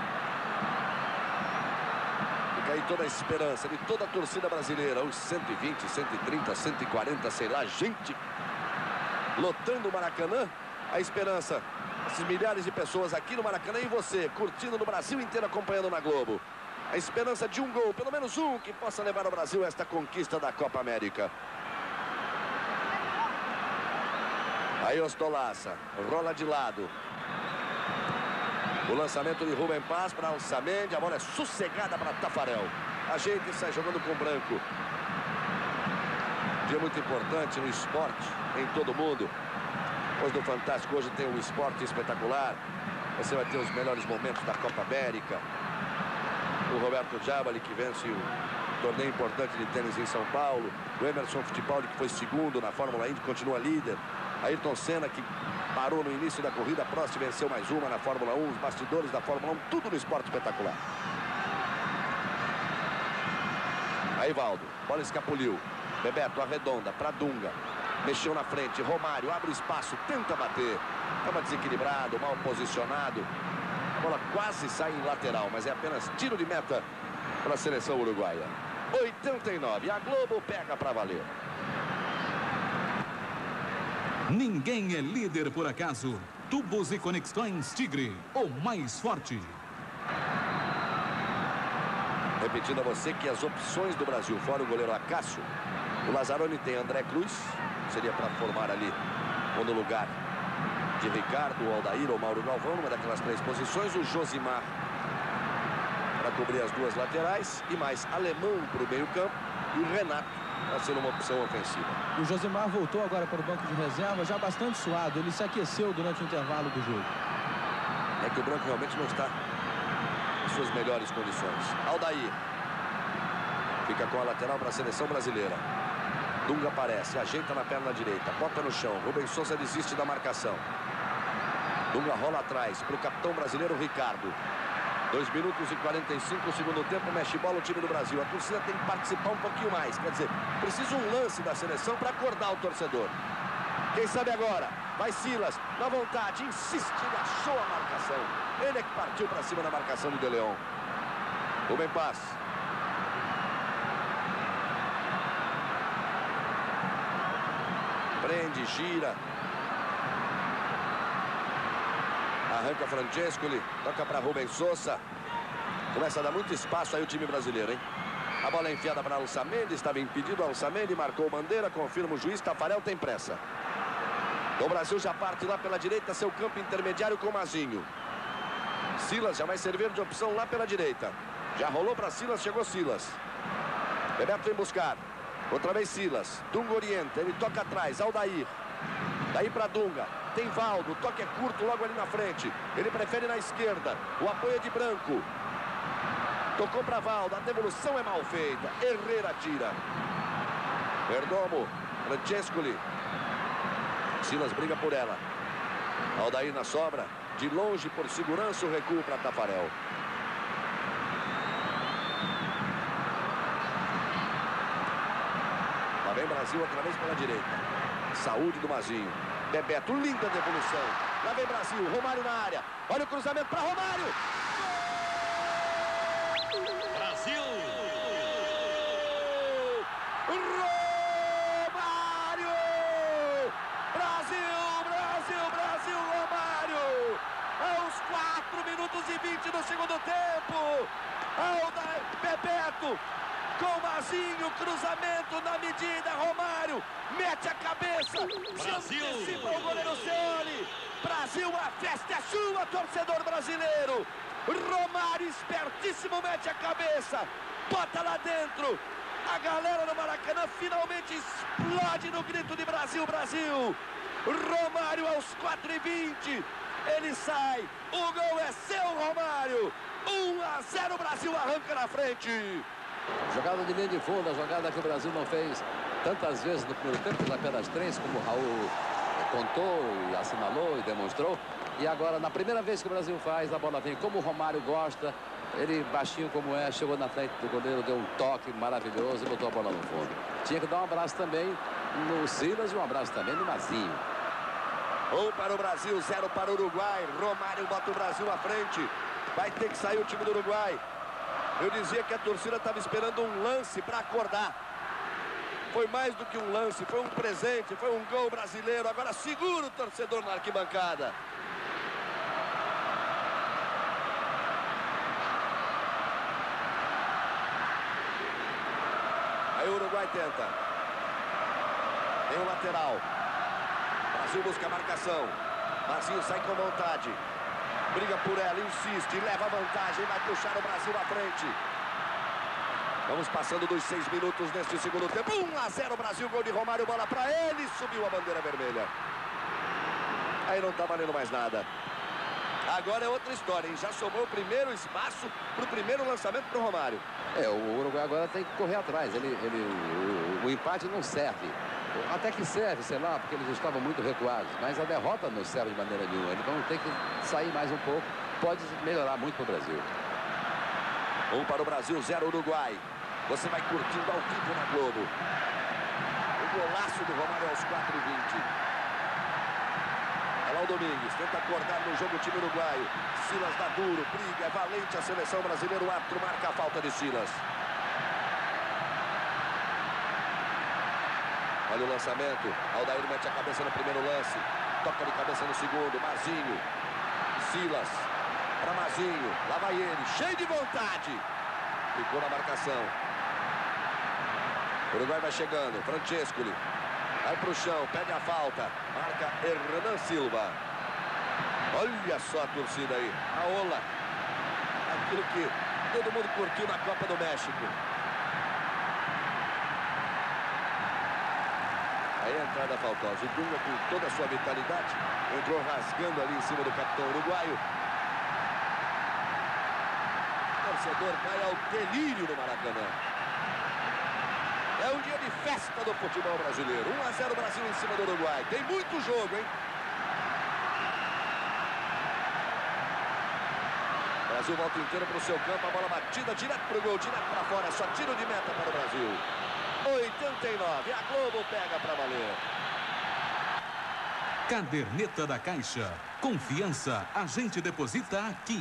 Fica aí toda a esperança de toda a torcida brasileira. Os cento e vinte, cento e trinta, cento e quarenta, sei lá, gente lotando o Maracanã. A esperança, esses milhares de pessoas aqui no Maracanã e você, curtindo no Brasil inteiro, acompanhando na Globo. A esperança de um gol, pelo menos um, que possa levar ao Brasil esta conquista da Copa América. Aí Ostolaça, rola de lado. O lançamento de Rubem Paz para Alçamendi, a bola é sossegada para Tafarel. Ajeita e sai jogando com Branco. Dia muito importante no esporte, em todo mundo. Depois do Fantástico, hoje tem o Esporte Espetacular. Você vai ter os melhores momentos da Copa América. O Roberto Giavali, que vence o torneio importante de tênis em São Paulo. O Emerson Fittipaldi, que foi segundo na Fórmula Indy, continua líder. Ayrton Senna, que parou no início da corrida, Prost venceu mais uma na Fórmula um. Os bastidores da Fórmula um, tudo no esporte espetacular. Aí Valdo, bola escapuliu. Bebeto arredonda para Dunga. Mexeu na frente, Romário abre o espaço, tenta bater. Estava desequilibrado, mal posicionado. A bola quase sai em lateral, mas é apenas tiro de meta para a seleção uruguaia. oitenta e nove, a Globo pega para valer. Ninguém é líder por acaso. Tubos e conexões Tigre, o mais forte. Repetindo a você que as opções do Brasil, fora o goleiro Acácio, o Lazzaroni tem André Cruz, seria para formar ali no lugar de Ricardo, Aldair ou Mauro Galvão, numa daquelas três posições. O Josimar para cobrir as duas laterais e mais Alemão para o meio campo e o Renato para ser uma opção ofensiva. O Josimar voltou agora para o banco de reserva, já bastante suado. Ele se aqueceu durante o intervalo do jogo. É que o branco realmente não está em suas melhores condições. Aldair fica com a lateral para a seleção brasileira. Dunga aparece, ajeita na perna direita, bota no chão. Rubens Souza desiste da marcação. Dunga rola atrás para o capitão brasileiro Ricardo. dois minutos e quarenta e cinco, segundo tempo, mexe bola o time do Brasil. A torcida tem que participar um pouquinho mais. Quer dizer, precisa um lance da seleção para acordar o torcedor. Quem sabe agora? Vai Silas, na vontade, insiste, ele achou a marcação. Ele é que partiu para cima da marcação de De Leon. Rubem Paz. Prende, gira. Arranca Francescoli, toca para Rubens Souza. Começa a dar muito espaço aí o time brasileiro, hein? A bola é enfiada para Alçamendi, estava impedido. Alçamendi marcou bandeira, confirma o juiz. Tafarel tem pressa. O Brasil já parte lá pela direita, seu campo intermediário com Mazinho. Silas já vai servir de opção lá pela direita. Já rolou para Silas, chegou Silas. Bebeto vem buscar. Outra vez Silas. Dunga orienta, ele toca atrás, Aldair. Daí para Dunga. Tem Valdo, o toque é curto logo ali na frente. Ele prefere na esquerda. O apoio é de Branco. Tocou para Valdo, a devolução é mal feita. Herrera tira. Perdomo, Francescoli. Silas briga por ela. Aldair na sobra. De longe, por segurança, o recuo para Tafarel. Lá vem Brasil outra vez pela direita. Saúde do Mazinho. Bebeto, linda devolução. Lá vem Brasil, Romário na área. Olha o cruzamento para Romário. Brasil! Romário! Brasil, Brasil, Brasil, Romário! Aos quatro minutos e vinte do segundo tempo. Aldair, Bebeto. Com Mazinho, cruzamento na medida, Romário mete a cabeça, Brasil! Se antecipa o goleiro Ceoli. Brasil, a festa é sua, torcedor brasileiro. Romário, espertíssimo, mete a cabeça, bota lá dentro. A galera no Maracanã finalmente explode no grito de Brasil, Brasil. Romário aos quatro e vinte, ele sai, o gol é seu, Romário. um a zero, Brasil arranca na frente. Jogada de linha de fundo, a jogada que o Brasil não fez tantas vezes no primeiro tempo, apenas três, como o Raul contou e assinalou e demonstrou. E agora, na primeira vez que o Brasil faz, a bola vem como o Romário gosta. Ele, baixinho como é, chegou na frente do goleiro, deu um toque maravilhoso e botou a bola no fundo. Tinha que dar um abraço também no Silas e um abraço também no Mazinho. Um para o Brasil, zero para o Uruguai. Romário bota o Brasil à frente. Vai ter que sair o time do Uruguai. Eu dizia que a torcida estava esperando um lance para acordar. Foi mais do que um lance, foi um presente, foi um gol brasileiro. Agora segura o torcedor na arquibancada. Aí o Uruguai tenta. Tem o lateral. Brasil busca a marcação. Brasil sai com vontade. Briga por ela, insiste, leva vantagem, vai puxar o Brasil à frente. Vamos passando dos seis minutos neste segundo tempo. um a zero Brasil, gol de Romário, bola para ele, subiu a bandeira vermelha. Aí não tá valendo mais nada. Agora é outra história, hein? Já sobrou o primeiro espaço para o primeiro lançamento para o Romário. É, o Uruguai agora tem que correr atrás. Ele, ele, o, o empate não serve. Até que serve, sei lá, porque eles estavam muito recuados. Mas a derrota não serve de maneira nenhuma. Eles vão ter que sair mais um pouco. Pode melhorar muito para o Brasil. Um para o Brasil, zero Uruguai. Você vai curtindo ao vivo na Globo. O golaço do Romário aos quatro e vinte. Olha lá o Domingues, tenta acordar no jogo o time uruguaio. Silas dá duro, briga, é valente a seleção brasileira. O árbitro marca a falta de Silas. Olha o lançamento. Aldair mete a cabeça no primeiro lance. Toca de cabeça no segundo. Mazinho. Silas. Para Mazinho. Lá vai ele. Cheio de vontade. Ficou na marcação. O Uruguai vai chegando. Francescoli. Vai para o chão. Pede a falta. Marca Hernan Silva. Olha só a torcida aí. A ola. Aquilo que todo mundo curtiu na Copa do México. Aí a entrada faltosa. O Dunga, com toda a sua vitalidade, entrou rasgando ali em cima do capitão uruguaio. O torcedor vai ao delírio no Maracanã. É um dia de festa do futebol brasileiro. um a zero Brasil em cima do Uruguai. Tem muito jogo, hein? O Brasil volta inteiro para o seu campo. A bola batida direto para o gol, direto para fora. Só tiro de meta para o Brasil. oitenta e nove, a Globo pega para valer. Caderneta da Caixa. Confiança, a gente deposita aqui.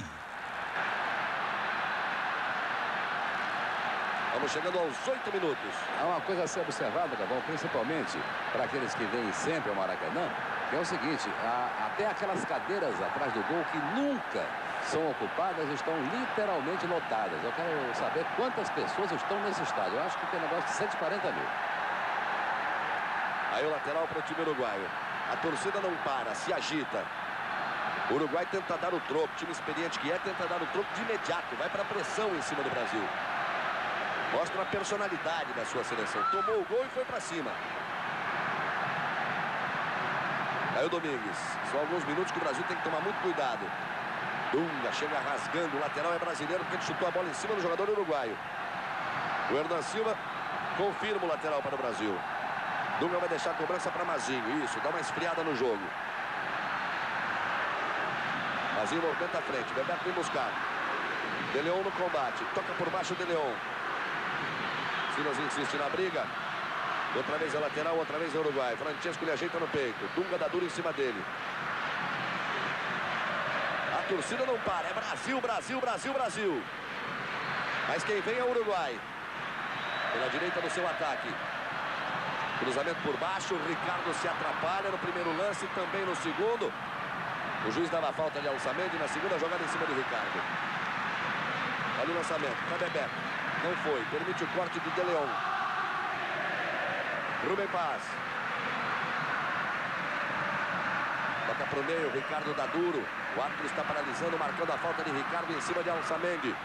Vamos chegando aos oito minutos. Há uma coisa a ser observada, Gabão, principalmente para aqueles que vêm sempre ao Maracanã, que é o seguinte, a, até aquelas cadeiras atrás do gol que nunca são ocupadas, estão literalmente lotadas. Eu quero saber quantas pessoas estão nesse estádio. Eu acho que tem negócio de cento e quarenta mil. Aí o lateral para o time uruguaio. A torcida não para, se agita. O Uruguai tenta dar o troco, time experiente que é, tenta dar o troco de imediato. Vai para a pressão em cima do Brasil. Mostra a personalidade da sua seleção. Tomou o gol e foi para cima. Aí o Domingues. São alguns minutos que o Brasil tem que tomar muito cuidado. Dunga chega rasgando. O lateral é brasileiro porque ele chutou a bola em cima do jogador uruguaio. O Hernan Silva confirma o lateral para o Brasil. Dunga vai deixar a cobrança para Mazinho. Isso, dá uma esfriada no jogo. Mazinho movimenta a frente. Bebeto vem buscar. De Leon no combate. Toca por baixo de Leon. Silas insiste na briga. Outra vez é lateral, outra vez é Uruguai. Francesco lhe ajeita no peito. Dunga dá duro em cima dele. A torcida não para. É Brasil, Brasil, Brasil, Brasil. Mas quem vem é o Uruguai. Pela direita do seu ataque. Cruzamento por baixo. O Ricardo se atrapalha no primeiro lance, também no segundo. O juiz dava a falta de Alçamendi na segunda jogada em cima do Ricardo. Olha o lançamento para Bebeto. Não foi. Permite o corte de De Leon. Rubem Paz. Toca para o meio. Ricardo dá duro. O árbitro está paralisando, marcando a falta de Ricardo em cima de Alçamendi.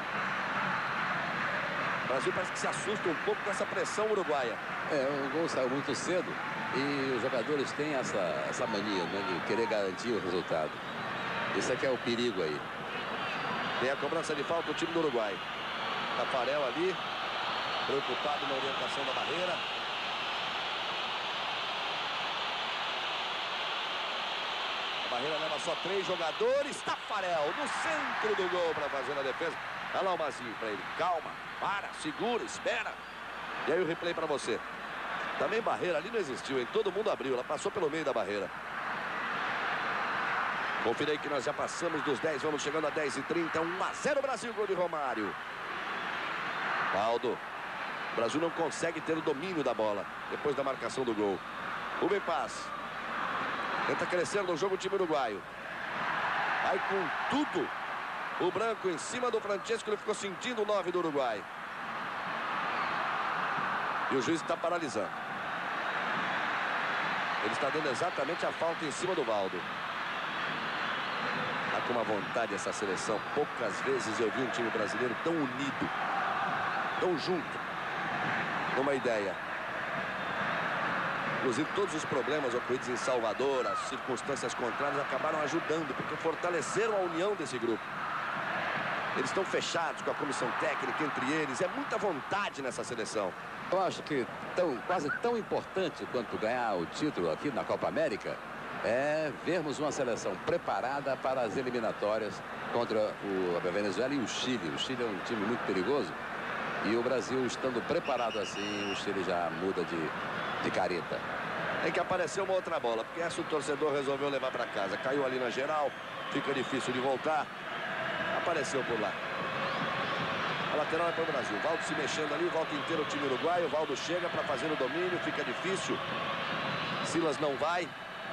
O Brasil parece que se assusta um pouco com essa pressão uruguaia. É, o gol saiu muito cedo e os jogadores têm essa, essa mania, né, de querer garantir o resultado. Esse aqui é o perigo aí. Tem a cobrança de falta o time do Uruguai. Tafarel ali, preocupado na orientação da barreira. A barreira leva só três jogadores. Tafarel no centro do gol para fazer a defesa. Olha lá o Mazinho para ele. Calma, para, segura, espera. E aí o replay para você. Também barreira ali não existiu, hein? Todo mundo abriu, ela passou pelo meio da barreira. Confira aí que nós já passamos dos dez, vamos chegando a dez e trinta. um a zero Brasil, gol de Romário. Aldo. O Brasil não consegue ter o domínio da bola depois da marcação do gol. Rubem Paz. Tenta crescer no jogo o time uruguaio. Vai com tudo. O branco em cima do Francesco, ele ficou sentindo o nove do Uruguai. E o juiz está paralisando. Ele está dando exatamente a falta em cima do Valdo. Está com uma vontade essa seleção. Poucas vezes eu vi um time brasileiro tão unido, tão junto, numa ideia. Inclusive, todos os problemas ocorridos em Salvador, as circunstâncias contrárias acabaram ajudando, porque fortaleceram a união desse grupo. Eles estão fechados com a comissão técnica entre eles. É muita vontade nessa seleção. Eu acho que tão, quase tão importante quanto ganhar o título aqui na Copa América é vermos uma seleção preparada para as eliminatórias contra o, a Venezuela e o Chile. O Chile é um time muito perigoso e o Brasil, estando preparado assim, o Chile já muda de, de careta. Tem que aparecer uma outra bola, porque essa o torcedor resolveu levar para casa. Caiu ali na geral, fica difícil de voltar. Apareceu por lá. A lateral é para o Brasil. Valdo se mexendo ali, volta inteiro o time uruguaio. Valdo chega para fazer o domínio, fica difícil. Silas não vai.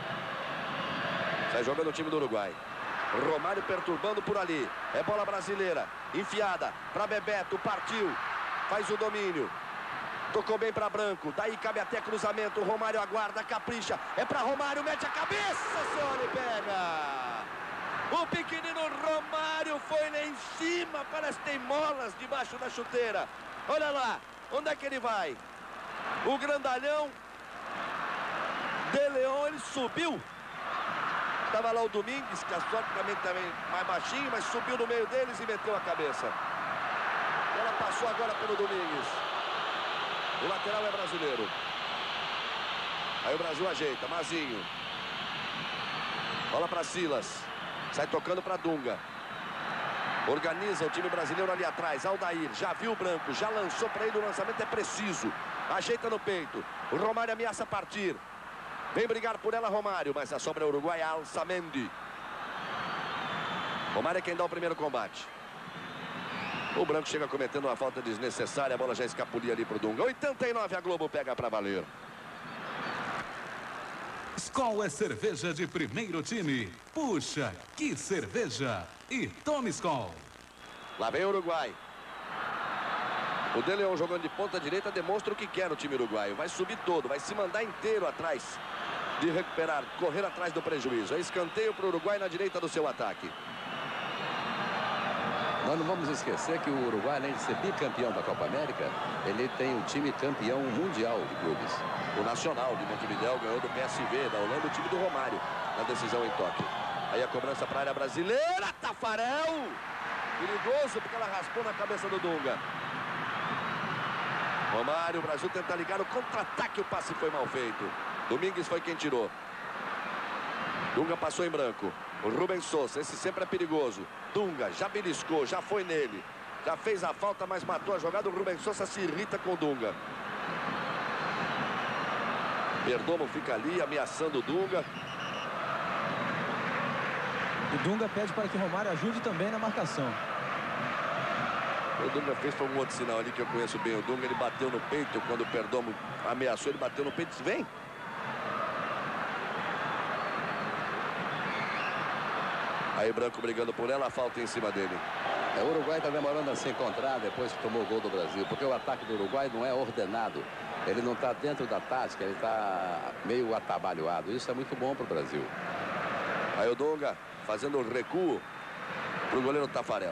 Sai jogando o time do Uruguai. Romário perturbando por ali. É bola brasileira. Enfiada para Bebeto. Partiu. Faz o domínio. Tocou bem para Branco. Daí cabe até cruzamento. Romário aguarda, capricha. É para Romário, mete a cabeça, senhor, e pega. O pequenino Romário foi lá em cima. Parece que tem molas debaixo da chuteira. Olha lá. Onde é que ele vai? O grandalhão De Leon, ele subiu. Estava lá o Domingues, que assorticamente também mais baixinho, mas subiu no meio deles e meteu a cabeça. Ela passou agora pelo Domingues. O lateral é brasileiro. Aí o Brasil ajeita. Mazinho. Bola para Silas. Sai tocando para Dunga. Organiza o time brasileiro ali atrás. Aldair já viu o Branco, já lançou para ele. O lançamento é preciso. Ajeita no peito. O Romário ameaça partir. Vem brigar por ela Romário, mas a sobra é Uruguai, Alçamendi. Romário é quem dá o primeiro combate. O Branco chega cometendo uma falta desnecessária. A bola já escapulia ali pro Dunga. oitenta e nove, a Globo pega para valer. Skol é cerveja de primeiro time. Puxa, que cerveja! E tome Skol. Lá vem o Uruguai. O De Leon jogando de ponta direita demonstra o que quer no time uruguaio. Vai subir todo, vai se mandar inteiro atrás de recuperar, correr atrás do prejuízo. É escanteio para o Uruguai na direita do seu ataque. Nós não vamos esquecer que o Uruguai, além de ser bicampeão da Copa América, ele tem um time campeão mundial de clubes. O Nacional de Montevidéu ganhou do P S V da Holanda, o time do Romário, na decisão em Tóquio. Aí a cobrança para a área brasileira. Tafarel! Perigoso porque ela raspou na cabeça do Dunga. Romário, o Brasil tenta ligar o contra-ataque, o passe foi mal feito. Domingues foi quem tirou. Dunga passou em branco. O Rubens Souza, esse sempre é perigoso. Dunga já beliscou, já foi nele. Já fez a falta, mas matou a jogada. O Rubens Souza se irrita com o Dunga. Perdomo fica ali, ameaçando o Dunga. O Dunga pede para que Romário ajude também na marcação. O Dunga fez foi um outro sinal ali que eu conheço bem. O Dunga, ele bateu no peito quando o Perdomo ameaçou. Ele bateu no peito e disse, vem. Aí Branco brigando por ela, a falta em cima dele. É, o Uruguai está demorando a se encontrar depois que tomou o gol do Brasil, porque o ataque do Uruguai não é ordenado. Ele não está dentro da tática, ele está meio atabalhoado. Isso é muito bom para o Brasil. Aí o Dunga fazendo o recuo para o goleiro Tafarel.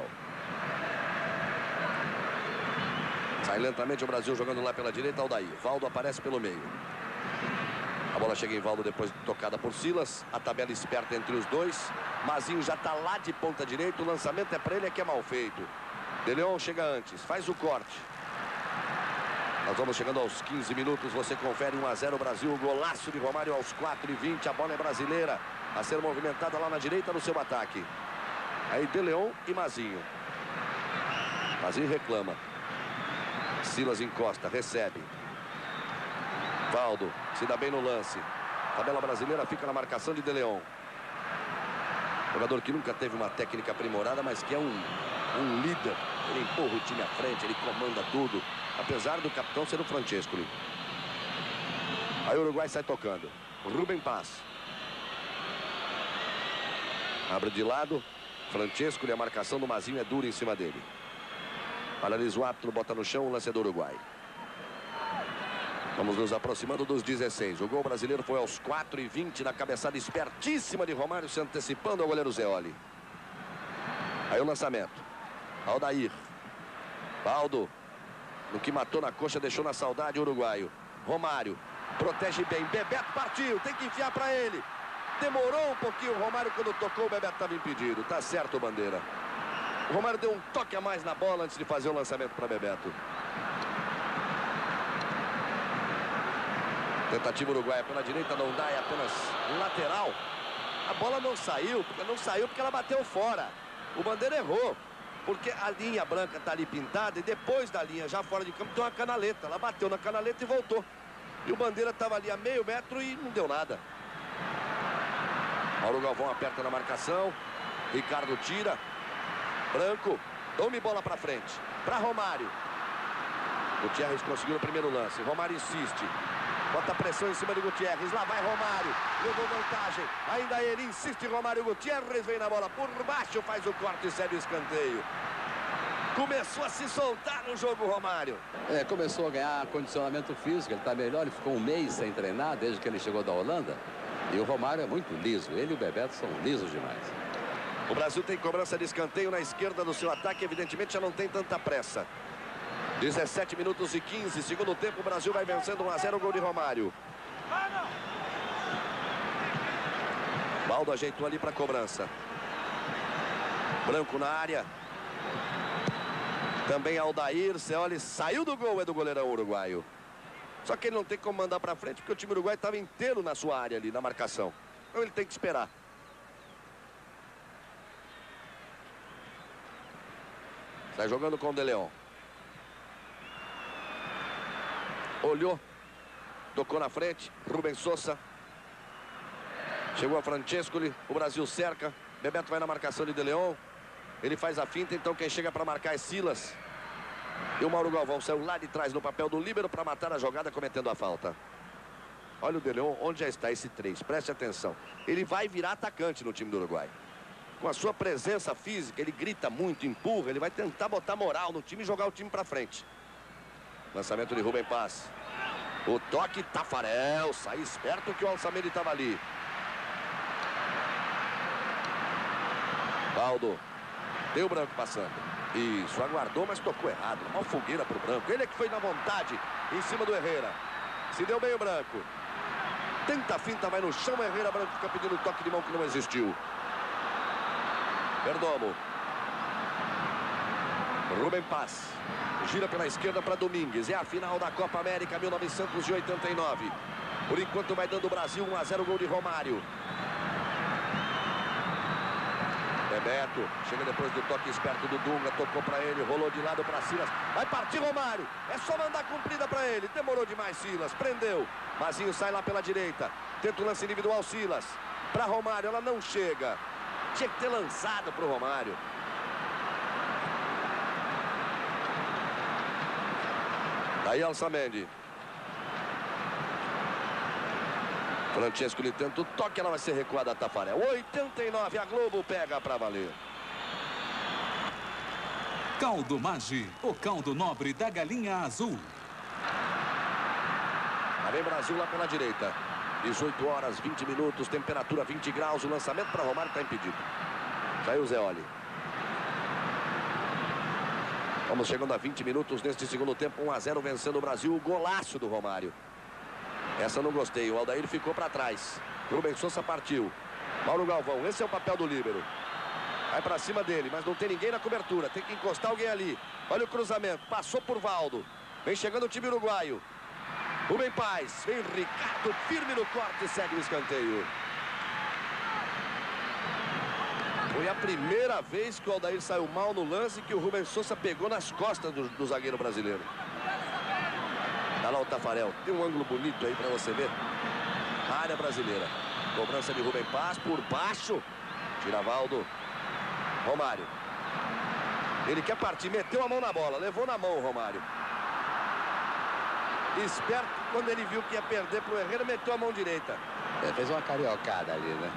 Sai lentamente o Brasil jogando lá pela direita, Aldair. Valdo aparece pelo meio. A bola chega em Valdo depois tocada por Silas. A tabela esperta entre os dois. Mazinho já está lá de ponta direita. O lançamento é para ele, é que é mal feito. De Leon chega antes, faz o corte. Nós vamos chegando aos quinze minutos. Você confere um a zero Brasil. O golaço de Romário aos quatro e vinte. A bola é brasileira a ser movimentada lá na direita no seu ataque. Aí De Leon e Mazinho. Mazinho reclama. Silas encosta, recebe. Valdo se dá bem no lance. Tabela brasileira fica na marcação de De Leon. Jogador que nunca teve uma técnica aprimorada, mas que é um, um líder. Ele empurra o time à frente, ele comanda tudo. Apesar do capitão ser o Francescoli. Aí o Uruguai sai tocando. O Rubem Paz. Abre de lado. Francescoli, a marcação do Mazinho é dura em cima dele. Analisa o árbitro, bota no chão, o lance é do Uruguai. Vamos nos aproximando dos dezesseis. O gol brasileiro foi aos quatro e vinte na cabeçada espertíssima de Romário, se antecipando ao goleiro Zeoli. Aí o lançamento. Aldair. Valdo. No que matou na coxa, deixou na saudade o uruguaio. Romário. Protege bem. Bebeto partiu. Tem que enfiar para ele. Demorou um pouquinho o Romário quando tocou. O Bebeto estava impedido. Tá certo, Bandeira. O Romário deu um toque a mais na bola antes de fazer o lançamento para Bebeto. Tentativa uruguaia pela direita, não dá, é apenas lateral. A bola não saiu, porque não saiu porque ela bateu fora. O Bandeira errou, porque a linha branca está ali pintada e depois da linha, já fora de campo, tem uma canaleta. Ela bateu na canaleta e voltou. E o Bandeira estava ali a meio metro e não deu nada. Mauro Galvão aperta na marcação. Ricardo tira. Branco, tome bola para frente. Para Romário. Gutierrez conseguiu o primeiro lance. Romário insiste. Bota pressão em cima de Gutierrez. Lá vai Romário. Levou vantagem. Ainda ele insiste. Romário. Gutierrez vem na bola por baixo. Faz o corte e segue o escanteio. Começou a se soltar no jogo, Romário. É, começou a ganhar condicionamento físico. Ele está melhor. Ele ficou um mês sem treinar desde que ele chegou da Holanda. E o Romário é muito liso. Ele e o Bebeto são lisos demais. O Brasil tem cobrança de escanteio na esquerda do seu ataque. Evidentemente já não tem tanta pressa. dezessete minutos e quinze, segundo tempo, o Brasil vai vencendo um a zero, gol de Romário. Baldo ajeitou ali para cobrança. Branco na área. Também Aldair, Ceoli saiu do gol, é do goleirão uruguaio. Só que ele não tem como mandar para frente, porque o time uruguaio estava inteiro na sua área ali, na marcação. Então ele tem que esperar. Está jogando com o De Leon. Olhou, tocou na frente, Rubens Sousa. Chegou a Francescoli, o Brasil cerca. Bebeto vai na marcação de De Leon. Ele faz a finta, então quem chega para marcar é Silas. E o Mauro Galvão saiu lá de trás no papel do líbero para matar a jogada, cometendo a falta. Olha o De Leon, onde já está esse três, preste atenção. Ele vai virar atacante no time do Uruguai. Com a sua presença física, ele grita muito, empurra, ele vai tentar botar moral no time e jogar o time para frente. Lançamento de Rubem Paz. O toque, Tafarel. Sai esperto que o Alçamedi estava ali. Baldo. Deu o Branco passando. Isso, aguardou, mas tocou errado. Uma fogueira para o Branco. Ele é que foi na vontade em cima do Herrera. Se deu bem o Branco. Tenta a finta, vai no chão. Herrera, Branco fica pedindo o toque de mão que não existiu. Perdomo. Rubem Paz. Gira pela esquerda para Domingues. É a final da Copa América mil novecentos e oitenta e nove. Por enquanto vai dando o Brasil um a zero, gol de Romário. Bebeto. Chega depois do toque esperto do Dunga. Tocou para ele. Rolou de lado para Silas. Vai partir Romário. É só mandar cumprida para ele. Demorou demais Silas. Prendeu. Mazinho sai lá pela direita. Tenta o lance individual Silas. Para Romário. Ela não chega. Tinha que ter lançado para o Romário. Aí Alçamedi. Francesco lhe tenta o toque, ela vai ser recuada a Tafarel. oitenta e nove, a Globo pega para valer. Caldo Maggi, o caldo nobre da galinha azul. Lá vem Brasil lá pela direita. dezoito horas, vinte minutos, temperatura vinte graus. O lançamento para Romário está impedido. Saiu o Zeoli. Vamos chegando a vinte minutos neste segundo tempo. um a zero vencendo o Brasil. O golaço do Romário. Essa eu não gostei. O Aldair ficou para trás. Rubens Sousa partiu. Mauro Galvão. Esse é o papel do líbero. Vai para cima dele, mas não tem ninguém na cobertura. Tem que encostar alguém ali. Olha o cruzamento. Passou por Valdo. Vem chegando o time uruguaio. Rubem Paz. Vem Ricardo firme no corte e segue o escanteio. Foi a primeira vez que o Aldair saiu mal no lance que o Rubens Sousa pegou nas costas do, do zagueiro brasileiro. Tá lá o Tafarel. Tem um ângulo bonito aí para você ver. A área brasileira. Cobrança de Rubem Paz por baixo. Tira Valdo. Romário. Ele quer partir. Meteu a mão na bola. Levou na mão o Romário. Esperto, quando ele viu que ia perder pro Herrera, meteu a mão direita. É, fez uma cariocada ali, né?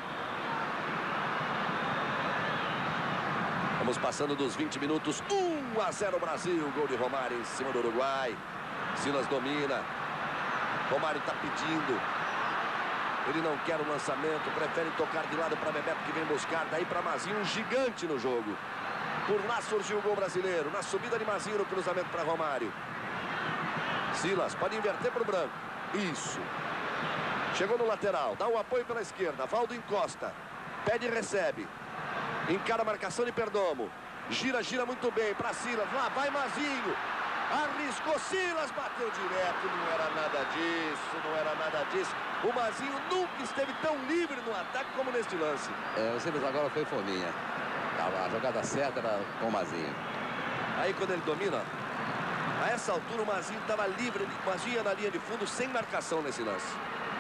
Vamos passando dos vinte minutos. um a zero Brasil. Gol de Romário em cima do Uruguai. Silas domina. Romário está pedindo. Ele não quer o lançamento. Prefere tocar de lado para Bebeto, que vem buscar. Daí para Mazinho, um gigante no jogo. Por lá surgiu o gol brasileiro. Na subida de Mazinho, no cruzamento para Romário. Silas pode inverter para o Branco. Isso. Chegou no lateral, dá o apoio pela esquerda. Valdo encosta. Pede e recebe. Encara a marcação de Perdomo. Gira, gira muito bem para Silas. Lá vai Mazinho. Arriscou Silas, bateu direto. Não era nada disso, não era nada disso. O Mazinho nunca esteve tão livre no ataque como neste lance. É, o Silas agora foi fominha. A jogada certa era com o Mazinho. Aí quando ele domina, a essa altura o Mazinho estava livre. O Mazinho ia na linha de fundo sem marcação nesse lance.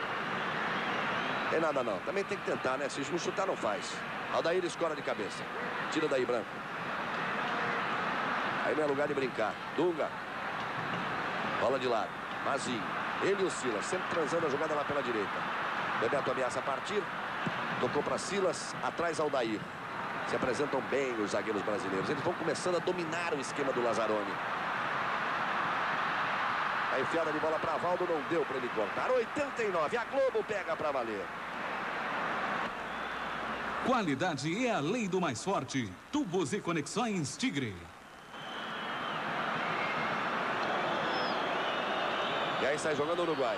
Tem nada não, também tem que tentar, né? Se não chutar não faz. Aldair escora de cabeça. Tira daí Branco. Aí não é lugar de brincar. Dunga. Bola de lado. Mazinho. Ele e o Silas, sempre transando a jogada lá pela direita. Bebeto ameaça partir. Tocou para Silas. Atrás Aldair. Se apresentam bem os zagueiros brasileiros. Eles vão começando a dominar o esquema do Lazzaroni. A enfiada de bola para Valdo não deu para ele cortar. oitenta e nove. A Globo pega para valer. Qualidade é a lei do mais forte. Tubos e conexões Tigre. E aí sai jogando o Uruguai.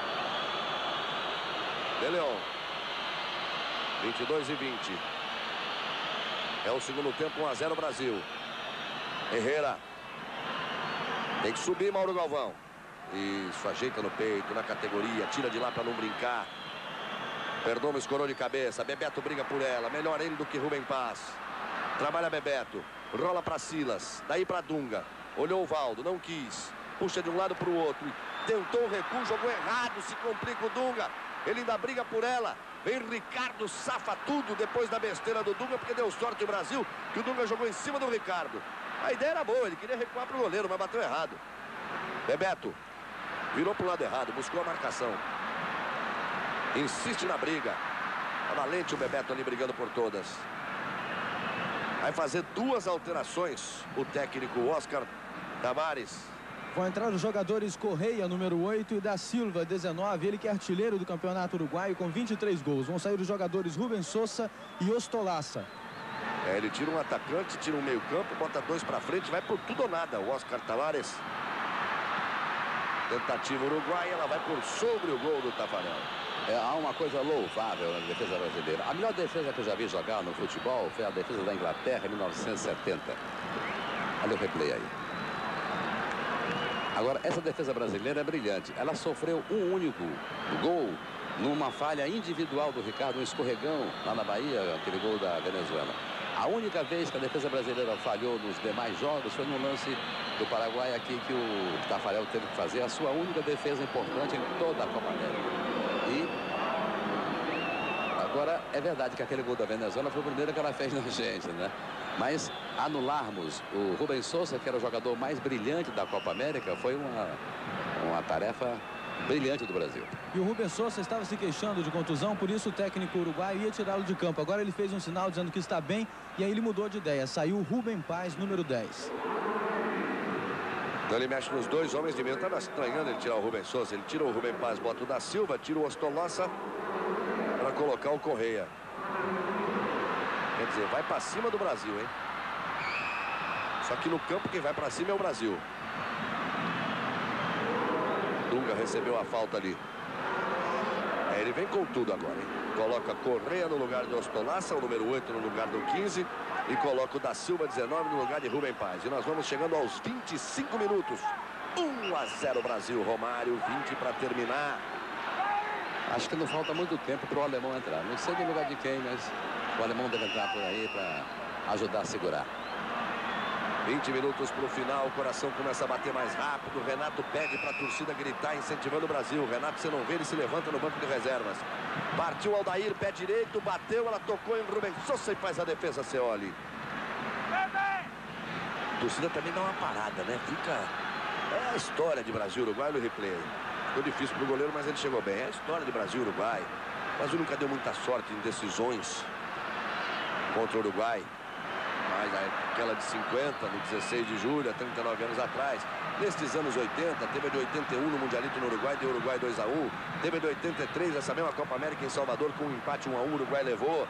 De Leon. vinte e dois e vinte. É o segundo tempo, um a zero Brasil. Herrera. Tem que subir, Mauro Galvão. Isso, ajeita no peito, na categoria. Tira de lá para não brincar. Perdomo escorou de cabeça. Bebeto briga por ela. Melhor ele do que Rubem Paz. Trabalha Bebeto. Rola para Silas. Daí para Dunga. Olhou o Valdo, não quis. Puxa de um lado para o outro. Tentou o recuo, jogou errado. Se complica o Dunga. Ele ainda briga por ela. Vem Ricardo, safa tudo depois da besteira do Dunga, porque deu sorte o Brasil, que o Dunga jogou em cima do Ricardo. A ideia era boa, ele queria recuar para o goleiro, mas bateu errado. Bebeto virou para o lado errado, buscou a marcação. Insiste na briga. Tá valente o Bebeto ali brigando por todas. Vai fazer duas alterações o técnico Oscar Tavares. Vão entrar os jogadores Correia, número oito, e da Silva, dezenove. Ele que é artilheiro do campeonato uruguaio com vinte e três gols. Vão sair os jogadores Rubens Sousa e Ostolaça. É, ele tira um atacante, tira um meio campo, bota dois pra frente, vai por tudo ou nada. O Oscar Tavares. Tentativa uruguaia, ela vai por sobre o gol do Tafarel. É, há uma coisa louvável na defesa brasileira. A melhor defesa que eu já vi jogar no futebol foi a defesa da Inglaterra em mil novecentos e setenta. Olha o replay aí. Agora, essa defesa brasileira é brilhante. Ela sofreu um único gol numa falha individual do Ricardo, um escorregão lá na Bahia, aquele gol da Venezuela. A única vez que a defesa brasileira falhou nos demais jogos foi no lance do Paraguai aqui que o Tafarel teve que fazer a sua única defesa importante em toda a Copa América. E agora é verdade que aquele gol da Venezuela foi o primeiro que ela fez na gente, né? Mas anularmos o Rubens Sousa, que era o jogador mais brilhante da Copa América, foi uma, uma tarefa brilhante do Brasil. E o Rubens Sousa estava se queixando de contusão, por isso o técnico uruguaio ia tirá-lo de campo. Agora ele fez um sinal dizendo que está bem e aí ele mudou de ideia. Saiu o Rubem Paz, número dez. Então ele mexe nos dois homens de meio. Estava estranhando ele tirar o Rubens Sousa. Ele tira o Rubem Paz, bota o da Silva, tira o Ostolaça para colocar o Correia. Quer dizer, vai para cima do Brasil, hein? Só que no campo quem vai para cima é o Brasil. Dunga recebeu a falta ali. É, ele vem com tudo agora, hein? Coloca Correia no lugar de Ostolaça, o número oito no lugar do quinze. E coloca o da Silva, dezenove, no lugar de Rubem Paz. E nós vamos chegando aos vinte e cinco minutos. um a zero Brasil. Romário, vinte para terminar. Acho que não falta muito tempo para o alemão entrar. Não sei no lugar de quem, mas o alemão deve entrar por aí para ajudar a segurar. vinte minutos para o final, o coração começa a bater mais rápido. Renato pede para a torcida gritar, incentivando o Brasil. Renato, você não vê, ele se levanta no banco de reservas. Partiu Aldair, pé direito, bateu, ela tocou em Rubens Sousa e faz a defesa, Ceoli. A torcida também dá uma parada, né? Fica... É a história de Brasil e Uruguai no replay. Ficou difícil para o goleiro, mas ele chegou bem. É a história de Brasil e Uruguai. O Brasil nunca deu muita sorte em decisões contra o Uruguai. Mas aquela de cinquenta, no dezesseis de julho, há trinta e nove anos atrás. Nestes anos oitenta, teve a de oitenta e um no Mundialito no Uruguai, deu Uruguai dois a um. Teve a de oitenta e três, essa mesma Copa América em Salvador, com um empate um a um, o Uruguai levou.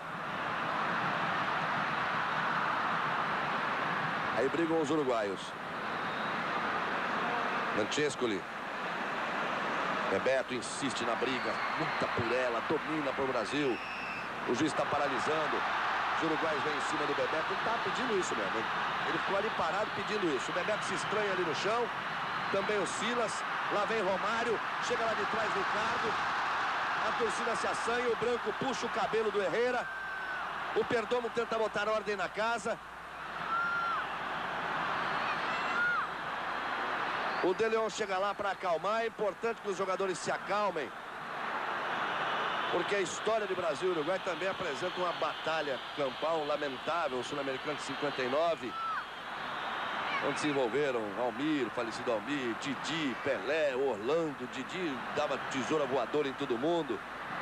Aí brigam os uruguaios. Francescoli. Bebeto insiste na briga, luta por ela, domina para o Brasil. O juiz está paralisando. Os uruguaios vêm em cima do Bebeto. Ele está pedindo isso mesmo. Ele ficou ali parado pedindo isso. O Bebeto se estranha ali no chão. Também o Silas. Lá vem Romário. Chega lá de trás Ricardo. A torcida se assanha. O branco puxa o cabelo do Herrera. O Perdomo tenta botar ordem na casa. O De Leon chega lá para acalmar. É importante que os jogadores se acalmem, porque a história de Brasil e Uruguai também apresenta uma batalha campal lamentável. O Sul-Americano de cinquenta e nove, onde se envolveram Almir, falecido Almir, Didi, Pelé, Orlando. Didi dava tesoura voadora em todo mundo.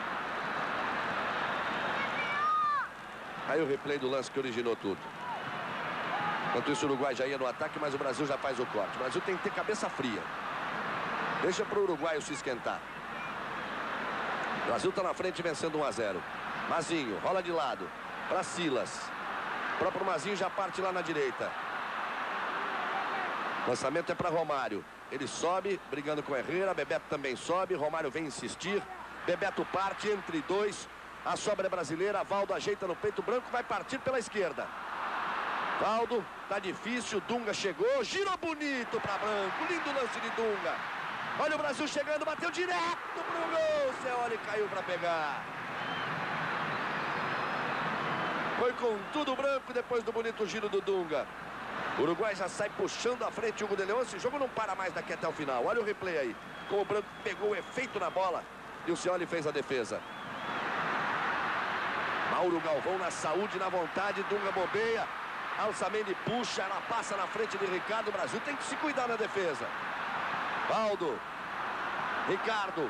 Aí o replay do lance que originou tudo. Enquanto isso, o Uruguai já ia no ataque, mas o Brasil já faz o corte. O Brasil tem que ter cabeça fria. Deixa para o uruguaio se esquentar. O Brasil está na frente vencendo um a zero. Mazinho rola de lado para Silas. O próprio Mazinho já parte lá na direita. Lançamento é para Romário. Ele sobe, brigando com Herrera. Bebeto também sobe. Romário vem insistir. Bebeto parte entre dois. A sobra é brasileira. Valdo ajeita no peito branco. Vai partir pela esquerda. Valdo, tá difícil. Dunga chegou. Girou bonito para branco. Lindo lance de Dunga. Olha o Brasil chegando. Bateu direto pro gol. Scioli caiu para pegar. Foi com tudo branco depois do bonito giro do Dunga. O Uruguai já sai puxando à frente o Hugo de Leon. Esse jogo não para mais daqui até o final. Olha o replay aí. Como o branco pegou o efeito na bola. E o Scioli fez a defesa. Mauro Galvão na saúde, na vontade. Dunga bobeia. Alçamendi puxa, ela passa na frente de Ricardo. O Brasil tem que se cuidar na defesa. Valdo. Ricardo.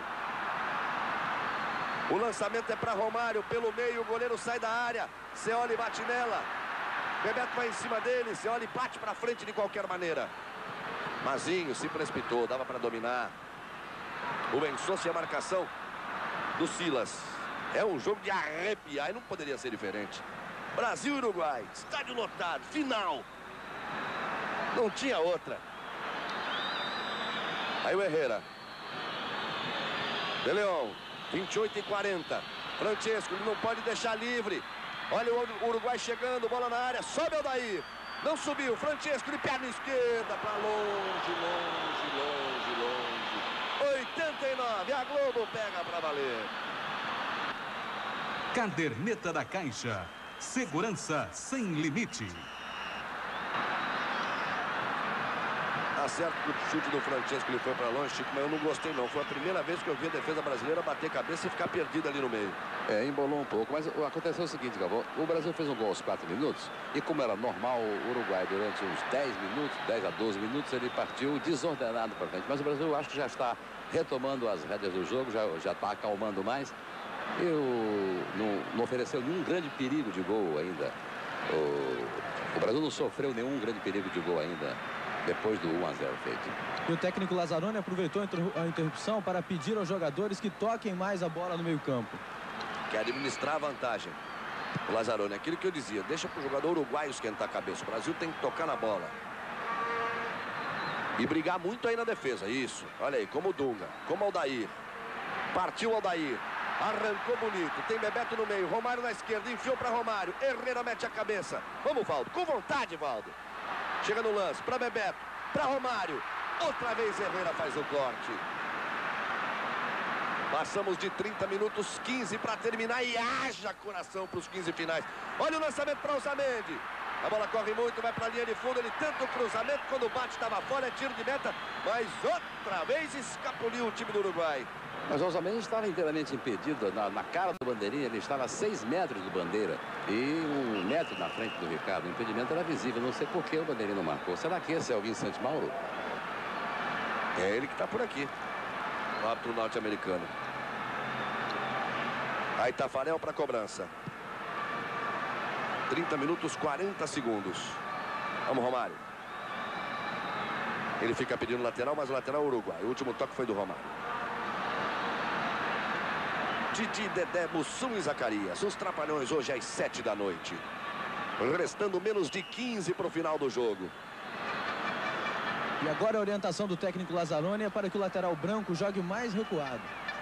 O lançamento é para Romário. Pelo meio, o goleiro sai da área. Scioli bate nela. Bebeto vai em cima dele. Scioli bate para frente de qualquer maneira. Mazinho se precipitou, dava para dominar. Rubens Souza e a marcação do Silas. É um jogo de arrepiar e não poderia ser diferente. Brasil e Uruguai, estádio lotado, final. Não tinha outra. Aí o Herrera. De Leon, vinte e oito e quarenta. Francesco, ele não pode deixar livre. Olha o Uruguai chegando, bola na área, sobe Aldair. Não subiu, Francesco de perna esquerda, para longe, longe, longe, longe. oitenta e nove, a Globo pega para valer. Caderneta da Caixa. Segurança sem limite. Acerto o chute do Francesco, ele foi para longe, Chico, mas eu não gostei não. Foi a primeira vez que eu vi a defesa brasileira bater cabeça e ficar perdida ali no meio. É, embolou um pouco, mas aconteceu o seguinte, Galvão. O Brasil fez um gol aos quatro minutos e, como era normal, o Uruguai durante uns dez minutos, dez a doze minutos, ele partiu desordenado para frente. Mas o Brasil, eu acho que já está retomando as rédeas do jogo, já já está acalmando mais. Eu não, não ofereceu nenhum grande perigo de gol ainda. O, o Brasil não sofreu nenhum grande perigo de gol ainda depois do um a zero feito. E o técnico Lazzaroni aproveitou a interrupção para pedir aos jogadores que toquem mais a bola no meio-campo. Quer administrar a vantagem. O Lazzaroni, aquilo que eu dizia, deixa para o jogador uruguaio esquentar a cabeça. O Brasil tem que tocar na bola. E brigar muito aí na defesa. Isso. Olha aí, como o Dunga, como o Aldair. Partiu o Aldair. Arrancou bonito, tem Bebeto no meio, Romário na esquerda, enfiou para Romário, Herrera mete a cabeça. Vamos, Valdo, com vontade, Valdo. Chega no lance, para Bebeto, para Romário. Outra vez Herrera faz o corte. Passamos de trinta minutos, quinze para terminar e haja coração para os quinze finais. Olha o lançamento para o Alçamendi. A bola corre muito, vai para a linha de fundo, ele tenta o cruzamento, quando bate estava fora, é tiro de meta, mas outra vez escapuliu o time do Uruguai. Mas o Alçamendi estava inteiramente impedido, na, na cara do bandeirinha, ele estava a seis metros do bandeira e um metro na frente do Ricardo. O impedimento era visível, não sei por que o bandeirinha não marcou. Será que esse é o Vicente Mauro? É ele que está por aqui, o árbitro norte-americano. Aí Tafarel para cobrança. trinta minutos, quarenta segundos. Vamos, Romário. Ele fica pedindo lateral, mas o lateral é o Uruguai. O último toque foi do Romário. Didi, Dedé, Mussum e Zacarias. Os Trapalhões hoje às sete da noite. Restando menos de quinze para o final do jogo. E agora a orientação do técnico Lazzaroni é para que o lateral branco jogue mais recuado.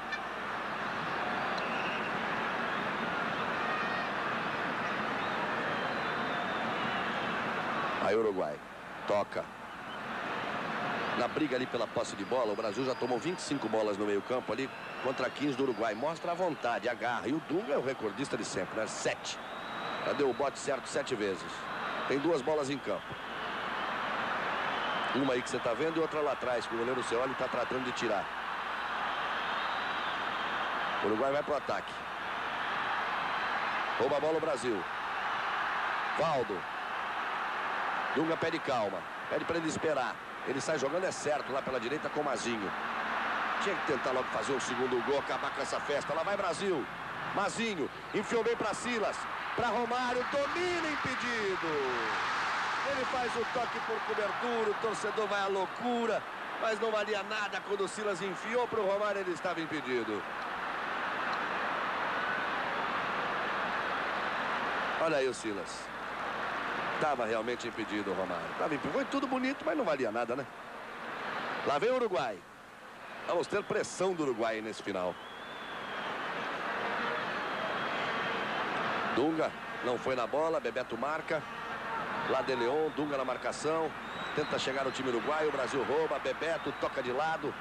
Aí o Uruguai toca. Na briga ali pela posse de bola, o Brasil já tomou vinte e cinco bolas no meio campo ali contra quinze do Uruguai. Mostra a vontade, a garra. E o Dunga é o recordista de sempre, né? Sete. Já deu o bote certo sete vezes. Tem duas bolas em campo. Uma aí que você está vendo e outra lá atrás, que o goleiro Ceoli está tratando de tirar. O Uruguai vai para o ataque. Rouba a bola o Brasil. Valdo. Dunga pede calma. Pede para ele esperar. Ele sai jogando é certo lá pela direita com o Mazinho. Tinha que tentar logo fazer o segundo gol, acabar com essa festa. Lá vai Brasil. Mazinho enfiou bem para Silas. Para Romário, domina impedido. Ele faz o toque por cobertura, o torcedor vai à loucura. Mas não valia nada quando o Silas enfiou para o Romário, ele estava impedido. Olha aí o Silas. Estava realmente impedido o Romário. Tava impedido. Foi tudo bonito, mas não valia nada, né? Lá vem o Uruguai. Vamos ter pressão do Uruguai nesse final. Dunga não foi na bola, Bebeto marca. Lá de Leon, Dunga na marcação. Tenta chegar no time uruguaio, o Brasil rouba, Bebeto toca de lado.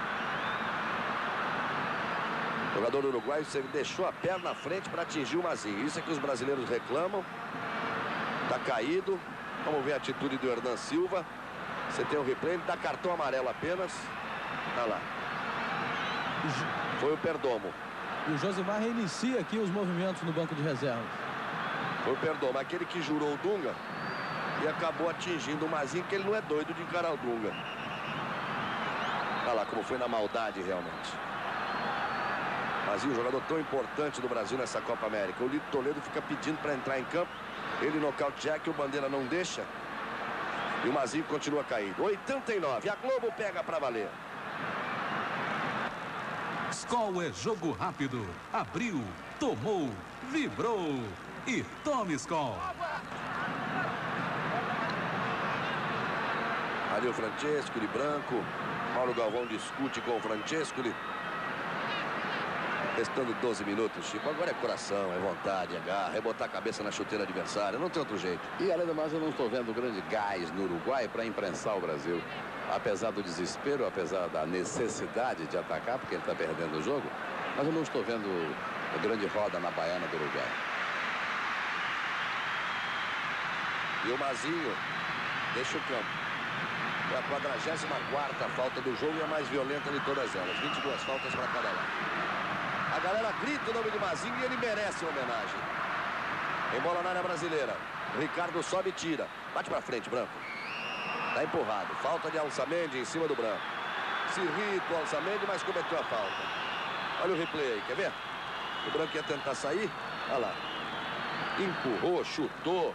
O jogador uruguaio deixou a perna na frente para atingir o Mazinho. Isso é que os brasileiros reclamam. Tá caído. Vamos ver a atitude do Hernan Silva. Você tem o replay, ele dá cartão amarelo apenas. Tá lá. Foi o Perdomo. E o Josimar reinicia aqui os movimentos no banco de reservas. Foi o Perdomo, aquele que jurou o Dunga e acabou atingindo o Mazinho, que ele não é doido de encarar o Dunga. Olha lá como foi na maldade realmente. Mazinho, jogador tão importante do Brasil nessa Copa América. O Lito Toledo fica pedindo para entrar em campo. Ele nocauteia, que o Bandeira não deixa. E o Mazinho continua caído. oitenta e nove. A Globo pega para valer. Skol é jogo rápido. Abriu, tomou, vibrou. E tome Skol. Ali o Francescoli, branco. Mauro Galvão discute com o Francescoli. Restando doze minutos, Chico. Agora é coração, é vontade, é garra, é botar a cabeça na chuteira adversária. Não tem outro jeito. E além do mais, eu não estou vendo grande gás no Uruguai para imprensar o Brasil. Apesar do desespero, apesar da necessidade de atacar, porque ele está perdendo o jogo, mas eu não estou vendo a grande roda na baiana do Uruguai. E o Mazinho deixa o campo. É a quadragésima quarta falta do jogo e a mais violenta de todas elas. vinte e duas faltas para cada lado. A galera grita o nome de Mazinho e ele merece uma homenagem. Tem bola na área brasileira. Ricardo sobe e tira. Bate para frente, Branco. Tá empurrado. Falta de Alçamendi em cima do Branco. Se irrita o Alçamendi, mas cometeu a falta. Olha o replay aí, quer ver? O Branco ia tentar sair. Olha lá. Empurrou, chutou.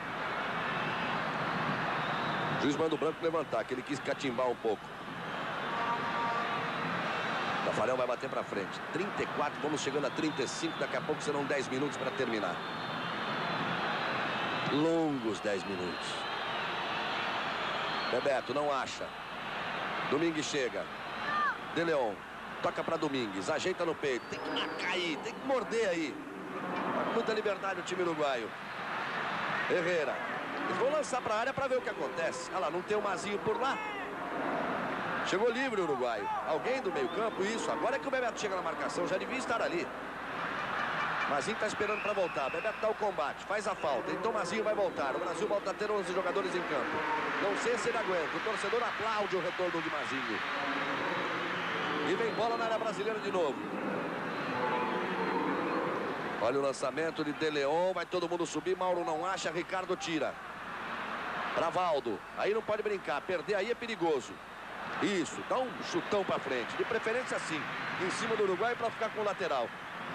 O juiz manda o Branco levantar, que ele quis catimbar um pouco. Tafarel vai bater para frente. trinta e quatro, vamos chegando a trinta e cinco. Daqui a pouco serão dez minutos para terminar. Longos dez minutos. Bebeto não acha. Domingues chega. De Leon. Toca para Domingues. Ajeita no peito. Tem que marcar aí. Tem que morder aí. Muita liberdade o time uruguaio. Herrera. Eles vão lançar para a área para ver o que acontece. Olha lá, não tem o Mazinho por lá. Chegou livre o uruguaio. Alguém do meio campo, isso. Agora é que o Bebeto chega na marcação. Já devia estar ali. Mazinho está esperando para voltar. Bebeto dá o combate, faz a falta. Então Mazinho vai voltar. O Brasil volta a ter onze jogadores em campo. Não sei se ele aguenta. O torcedor aplaude o retorno de Mazinho. E vem bola na área brasileira de novo. Olha o lançamento de De Leon. Vai todo mundo subir. Mauro não acha. Ricardo tira. Para Valdo. Aí não pode brincar. Perder aí é perigoso. Isso. Dá um chutão para frente. De preferência assim. Em cima do Uruguai para ficar com o lateral.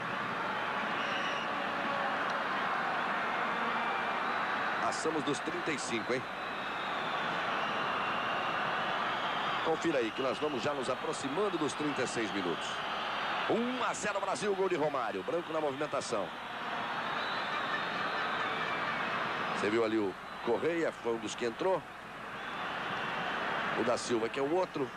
Passamos dos trinta e cinco, hein? Confira aí que nós vamos já nos aproximando dos trinta e seis minutos. um a zero Brasil, gol de Romário. Branco na movimentação. Você viu ali o Correia, foi um dos que entrou. O da Silva, que é o outro.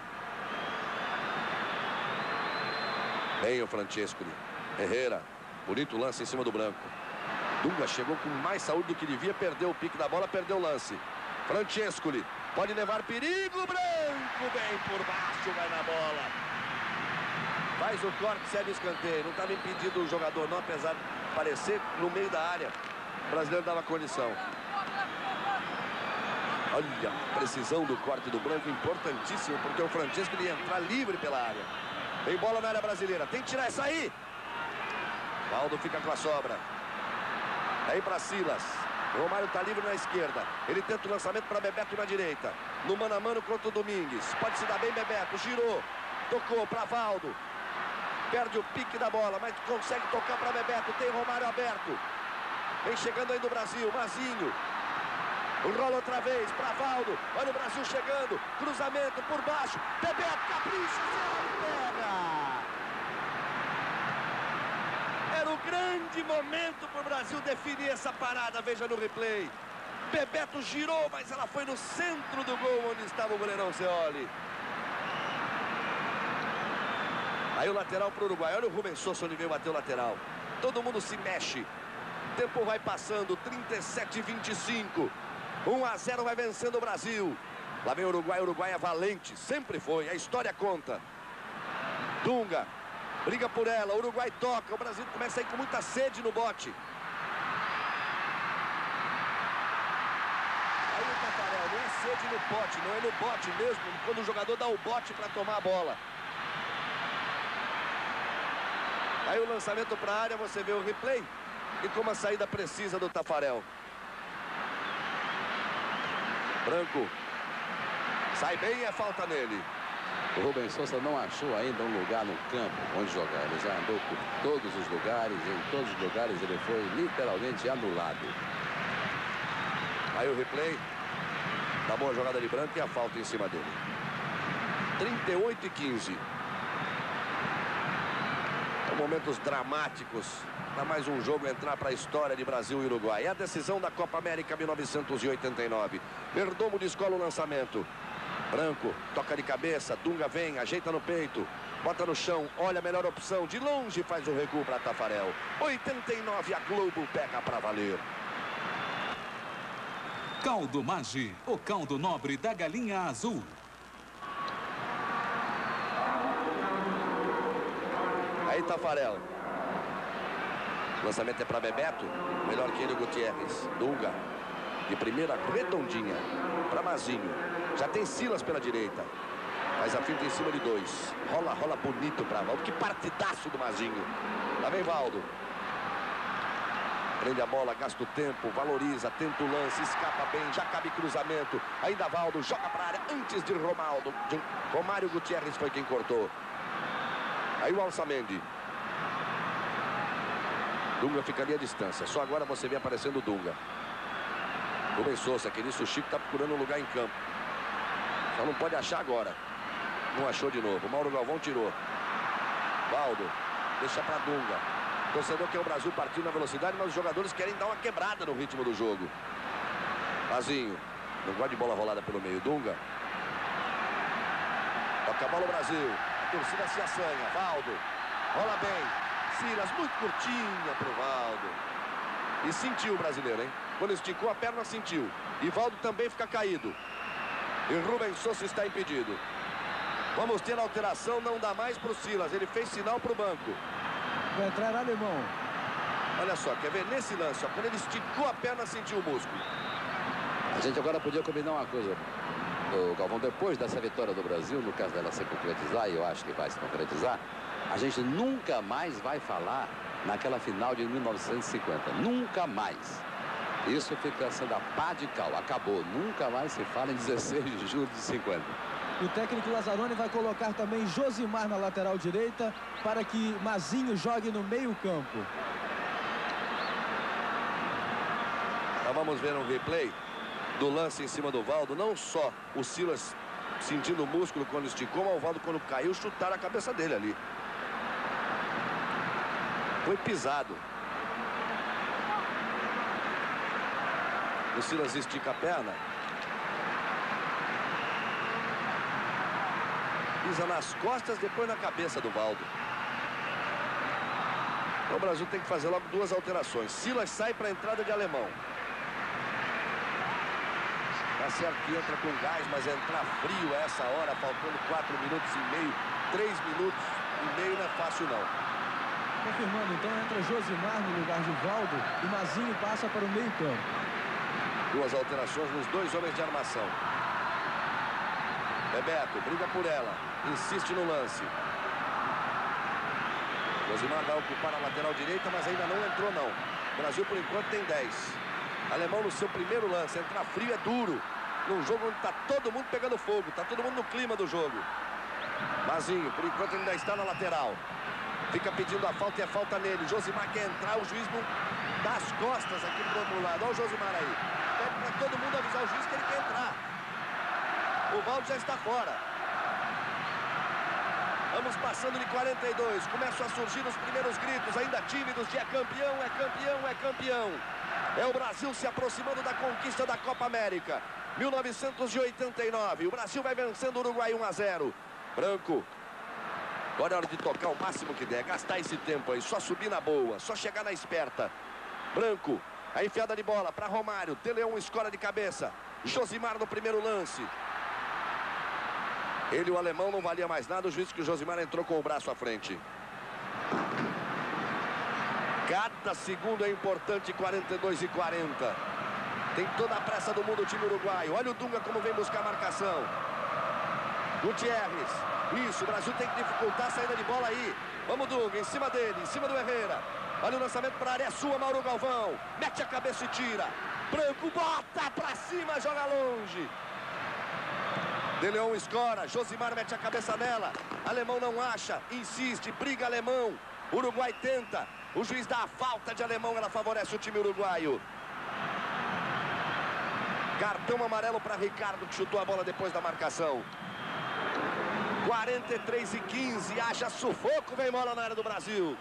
Bem o Francescoli. Herrera. Bonito lance em cima do Branco. Dunga chegou com mais saúde do que devia. Perdeu o pique da bola, perdeu o lance. Francescoli. Pode levar perigo. Branco bem por baixo, vai na bola. Faz o corte, serve o escanteio. Não estava impedido o jogador, não, apesar de parecer no meio da área. O brasileiro dava condição. Olha a precisão do corte do Branco, importantíssimo, porque o Francescoli ia entrar livre pela área. Tem bola na área brasileira, tem que tirar essa aí. Valdo fica com a sobra. Aí para Silas. O Romário está livre na esquerda. Ele tenta o lançamento para Bebeto na direita. No mano a mano contra o Domingues. Pode se dar bem Bebeto, girou. Tocou para Valdo. Perde o pique da bola, mas consegue tocar para Bebeto. Tem Romário aberto. Vem chegando aí do Brasil, Mazinho. Rola outra vez para Valdo. Olha o Brasil chegando. Cruzamento por baixo. Bebeto capricha, pega. Era o grande momento para o Brasil definir essa parada. Veja no replay. Bebeto girou, mas ela foi no centro do gol, onde estava o goleirão Ceoli. Aí o lateral para o Uruguai. Olha o Rubens Sousa onde veio bater o lateral. Todo mundo se mexe. O tempo vai passando. trinta e sete a vinte e cinco. um a zero vai vencendo o Brasil. Lá vem o Uruguai. O Uruguai é valente. Sempre foi. A história conta. Dunga. Briga por ela. O Uruguai toca. O Brasil começa a ir com muita sede no bote. Aí o Tafarel. Não é sede no bote. Não é no bote mesmo. Quando o jogador dá o bote para tomar a bola. Aí o lançamento para a área. Você vê o replay. E como a saída precisa do Tafarel. Branco. Sai bem e é falta nele. O Rubens Sousa não achou ainda um lugar no campo onde jogar. Ele já andou por todos os lugares. E em todos os lugares ele foi literalmente anulado. Aí o replay. Da boa jogada de Branco e a falta em cima dele. trinta e oito a quinze. São momentos dramáticos. Para mais um jogo entrar para a história de Brasil e Uruguai. É a decisão da Copa América mil novecentos e oitenta e nove. Perdomo descola o lançamento. Branco, toca de cabeça. Dunga vem, ajeita no peito. Bota no chão, olha a melhor opção. De longe faz o recuo para Tafarel. oitenta e nove, a Globo pega para valer. Caldo Maggi, o caldo nobre da galinha azul. Aí Tafarel. Lançamento é para Bebeto. Melhor que ele o Gutierrez. Dunga. De primeira redondinha. Para Mazinho. Já tem Silas pela direita. Faz a finta em cima de dois. Rola, rola bonito para Valdo. Que partidaço do Mazinho. Lá vem Valdo. Prende a bola, gasta o tempo, valoriza, tenta o lance, escapa bem, já cabe cruzamento. Ainda Valdo, joga para a área antes de Romaldo. De Romário Gutierrez foi quem cortou. Aí o Alçamendi. Dunga ficaria à distância. Só agora você vê aparecendo o Dunga. Rubens Sousa, que nisso o Chico está procurando um lugar em campo. Só não pode achar agora. Não achou de novo. Mauro Galvão tirou. Valdo. Deixa para Dunga. Torcedor quer o Brasil partir na velocidade, mas os jogadores querem dar uma quebrada no ritmo do jogo. Mazinho. Não gosta de bola rolada pelo meio. Dunga. Toca a bola o Brasil. A torcida se assanha. Valdo. Rola bem. Silas, muito curtinha pro Valdo. E sentiu o brasileiro, hein? Quando esticou a perna, sentiu. E Valdo também fica caído. E Rubens Sousa está impedido. Vamos ter alteração, não dá mais pro Silas. Ele fez sinal pro banco. Vai entrar alemão. Olha só, quer ver nesse lance, ó, quando ele esticou a perna, sentiu o músculo. A gente agora podia combinar uma coisa, o Galvão, depois dessa vitória do Brasil, no caso dela se concretizar, e eu acho que vai se concretizar, a gente nunca mais vai falar naquela final de mil novecentos e cinquenta. Nunca mais. Isso fica sendo a pá de cal. Acabou. Nunca mais se fala em dezesseis de julho de cinquenta. O técnico Lazzaroni vai colocar também Josimar na lateral direita para que Mazinho jogue no meio campo. Então vamos ver um replay do lance em cima do Valdo. Não só o Silas sentindo o músculo quando esticou, mas o Valdo quando caiu chutaram a cabeça dele ali. Foi pisado. O Silas estica a perna. Pisa nas costas, depois na cabeça do Valdo. Então, o Brasil tem que fazer logo duas alterações. Silas sai para a entrada de Alemão. Tá certo que entra com gás, mas entrar frio a essa hora, faltando quatro minutos e meio, três minutos e meio, não é fácil não. Confirmando, então entra Josimar no lugar de Valdo e Mazinho passa para o meio campo. Duas alterações nos dois homens de armação. Bebeto briga por ela, insiste no lance. Josimar vai ocupar a lateral direita, mas ainda não entrou não. O Brasil por enquanto tem dez. Alemão no seu primeiro lance, entrar frio é duro. Num jogo onde está todo mundo pegando fogo, está todo mundo no clima do jogo. Mazinho, por enquanto ele ainda está na lateral. Fica pedindo a falta e é falta nele. Josimar quer entrar, o juiz não dá as costas aqui pro outro lado. Olha o Josimar aí. Pede para todo mundo avisar o juiz que ele quer entrar. O Valdo já está fora. Vamos passando de quarenta e dois. Começam a surgir os primeiros gritos, ainda tímidos, de é campeão, é campeão, é campeão. É o Brasil se aproximando da conquista da Copa América. mil novecentos e oitenta e nove. O Brasil vai vencendo o Uruguai um a zero. Branco. Agora é hora de tocar o máximo que der. Gastar esse tempo aí. Só subir na boa. Só chegar na esperta. Branco. A enfiada de bola para Romário. De Leão escora de cabeça. Josimar no primeiro lance. Ele, o alemão, não valia mais nada. O juiz que o Josimar entrou com o braço à frente. Cada segundo é importante. quarenta e dois e quarenta. Tem toda a pressa do mundo o time uruguaio. Olha o Dunga como vem buscar a marcação. Gutierrez. Isso, o Brasil tem que dificultar a saída de bola aí. Vamos, Dunga, em cima dele, em cima do Herrera. Olha o lançamento para a área sua, Mauro Galvão. Mete a cabeça e tira. Branco bota para cima, joga longe. De Leão escora, Josimar mete a cabeça nela. Alemão não acha, insiste, briga Alemão. Uruguai tenta. O juiz dá a falta de Alemão, ela favorece o time uruguaio. Cartão amarelo para Ricardo, que chutou a bola depois da marcação. quarenta e três e quinze, haja sufoco, vem bola na área do Brasil.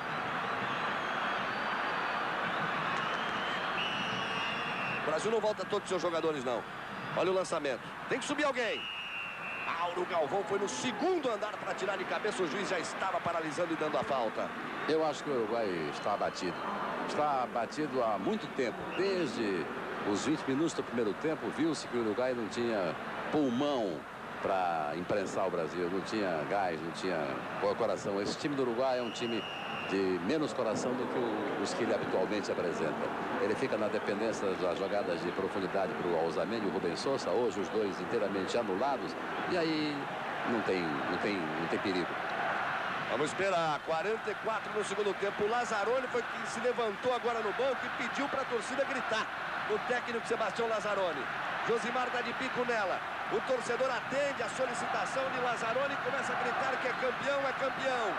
O Brasil não volta todos os seus jogadores, não. Olha o lançamento. Tem que subir alguém. Mauro Galvão foi no segundo andar para tirar de cabeça. O juiz já estava paralisando e dando a falta. Eu acho que o Uruguai está abatido. Está abatido há muito tempo. Desde os vinte minutos do primeiro tempo, viu-se que o Uruguai não tinha pulmão para imprensar o Brasil. Não tinha gás, não tinha coração. Esse time do Uruguai é um time de menos coração do que o, os que ele habitualmente apresenta. Ele fica na dependência das jogadas de profundidade para o Alzameni e o Rubens Sousa, hoje os dois inteiramente anulados, e aí não tem, não tem, não tem perigo. Vamos esperar, quarenta e quatro no segundo tempo. O Lazzaroni foi quem se levantou agora no banco e pediu para a torcida gritar. O técnico Sebastião Lazzaroni. Josimar dá de pico nela. O torcedor atende a solicitação de Lazzaroni e começa a gritar que é campeão, é campeão.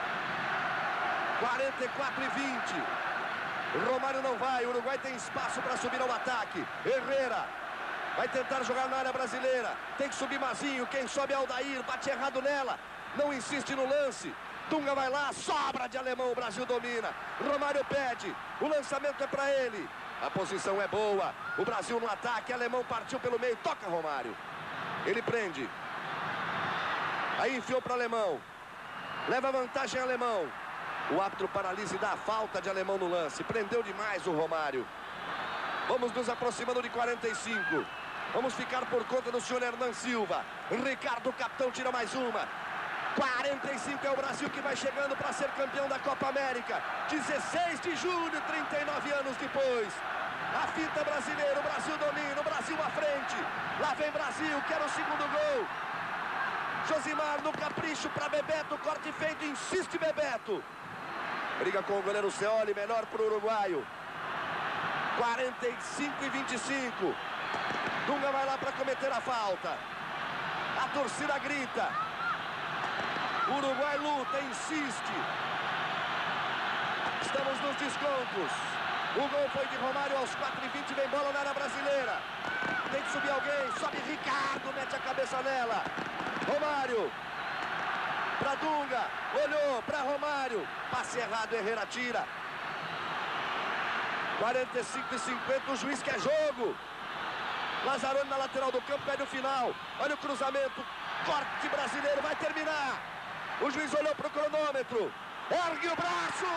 quarenta e quatro e vinte. O Romário não vai. O Uruguai tem espaço para subir ao ataque. Herrera vai tentar jogar na área brasileira. Tem que subir Mazinho. Quem sobe é Aldair. Bate errado nela. Não insiste no lance. Dunga vai lá. Sobra de Alemão. O Brasil domina. Romário pede. O lançamento é para ele. A posição é boa. O Brasil no ataque. Alemão partiu pelo meio. Toca Romário. Ele prende. Aí enfiou para Alemão. Leva vantagem Alemão. O árbitro paralisa e dá a falta de Alemão no lance. Prendeu demais o Romário. Vamos nos aproximando de quarenta e cinco. Vamos ficar por conta do senhor Hernan Silva. Ricardo, capitão, tira mais uma. quarenta e cinco é o Brasil que vai chegando para ser campeão da Copa América. dezesseis de julho, trinta e nove anos depois. A fita brasileira, o Brasil domina, o Brasil à frente. Lá vem Brasil, quer o segundo gol. Josimar no capricho para Bebeto, corte feito, insiste Bebeto. Briga com o goleiro Scioli, melhor para o uruguaio. quarenta e cinco e vinte e cinco. Dunga vai lá para cometer a falta. A torcida grita. O Uruguai luta, insiste. Estamos nos descontos. O gol foi de Romário aos quatro e vinte, vem bola na área brasileira. Tem que subir alguém, sobe Ricardo, mete a cabeça nela. Romário. Para Dunga, olhou para Romário, passe errado, Herrera tira. quarenta e cinco e cinquenta, o juiz quer jogo. Lazzaroni na lateral do campo, pede o final. Olha o cruzamento, Corte brasileiro, vai terminar. O juiz olhou para o cronômetro. Ergue o braço.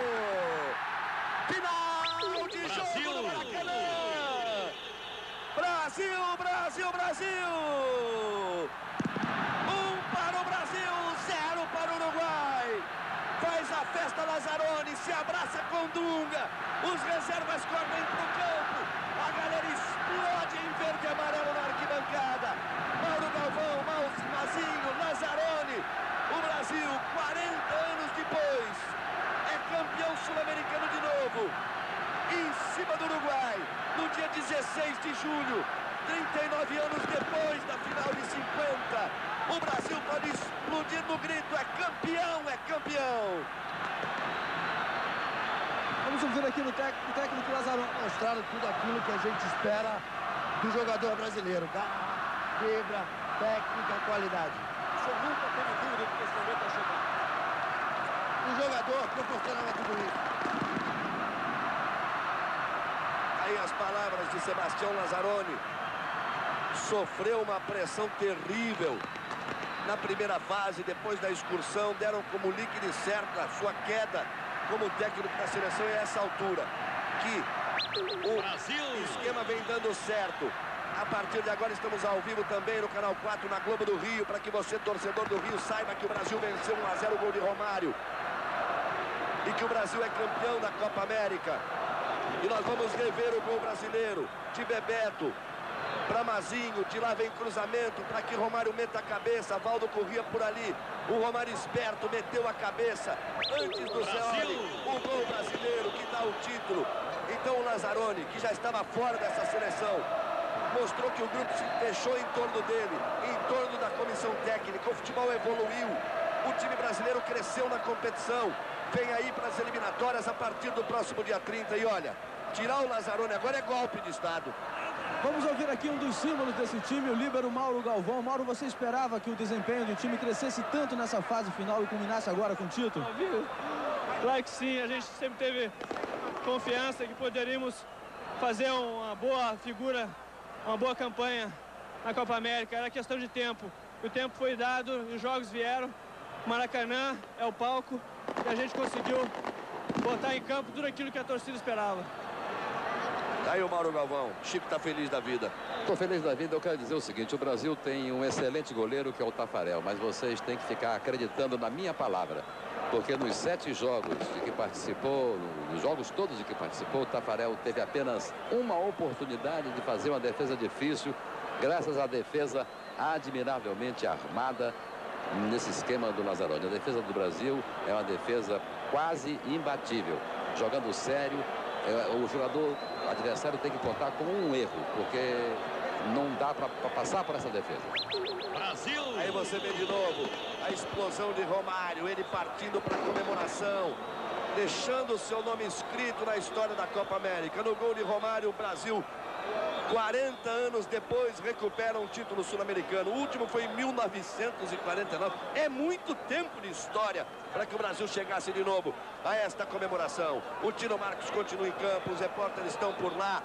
Final de Brasil. jogo no Maracanã. Brasil, Brasil, Brasil. Um para o Brasil, zero para o Uruguai. Faz a festa Lazzaroni, se abraça com Dunga. Os reservas correm para o campo. A galera explode em verde e amarelo na arquibancada. Mauro Galvão, Mazinho, Lazzaroni. O Brasil, quarenta anos depois, é campeão sul-americano de novo. Em cima do Uruguai, no dia dezesseis de julho, trinta e nove anos depois da final de cinquenta. O Brasil pode explodir no grito, é campeão, é campeão. Vamos ouvir aqui no técnico, o técnico Lazzaroni. Mostraram tudo aquilo que a gente espera do jogador brasileiro. Garra, fibra, técnica, qualidade. O senhor nunca teve dúvida de que esse momento vai chegar. O jogador proporcionava tudo isso. Aí as palavras de Sebastião Lazzaroni. Sofreu uma pressão terrível na primeira fase, depois da excursão, deram como líquido certo a sua queda como técnico da seleção. E a essa altura que o Brasil. esquema vem dando certo. A partir de agora estamos ao vivo também no Canal quatro, na Globo do Rio, para que você, torcedor do Rio, saiba que o Brasil venceu um a zero, o gol de Romário. E que o Brasil é campeão da Copa América. E nós vamos rever o gol brasileiro de Bebeto para Mazinho. De lá vem cruzamento para que Romário meta a cabeça. Valdo corria por ali. O Romário esperto meteu a cabeça antes do Zeoli. O gol brasileiro que dá o título. Então o Lazzaroni, que já estava fora dessa seleção, mostrou que o grupo se fechou em torno dele, em torno da comissão técnica. O futebol evoluiu. O time brasileiro cresceu na competição. Vem aí para as eliminatórias a partir do próximo dia trinta. E olha, tirar o Lazzaroni agora é golpe de Estado. Vamos ouvir aqui um dos símbolos desse time, o líbero Mauro Galvão. Mauro, você esperava que o desempenho do time crescesse tanto nessa fase final e culminasse agora com o título? Claro que sim, a gente sempre teve confiança que poderíamos fazer uma boa figura, uma boa campanha na Copa América. Era questão de tempo. O tempo foi dado, os jogos vieram. Maracanã é o palco e a gente conseguiu botar em campo tudo aquilo que a torcida esperava. Tá aí o Mauro Galvão. Chico tá feliz da vida. Estou feliz da vida. Eu quero dizer o seguinte: o Brasil tem um excelente goleiro que é o Tafarel, mas vocês têm que ficar acreditando na minha palavra, porque nos sete jogos de que participou, nos jogos todos de que participou, o Tafarel teve apenas uma oportunidade de fazer uma defesa difícil, graças à defesa admiravelmente armada nesse esquema do Lazzaroni. A defesa do Brasil é uma defesa quase imbatível, jogando sério. O jogador adversário tem que contar com um erro, porque não dá para passar por essa defesa. Brasil. Aí você vê de novo a explosão de Romário, ele partindo para a comemoração, deixando o seu nome escrito na história da Copa América. No gol de Romário, o Brasil, quarenta anos depois, recupera um título sul-americano. O último foi em mil novecentos e quarenta e nove. É muito tempo de história para que o Brasil chegasse de novo a esta comemoração. O Tino Marcos continua em campo, os repórteres estão por lá.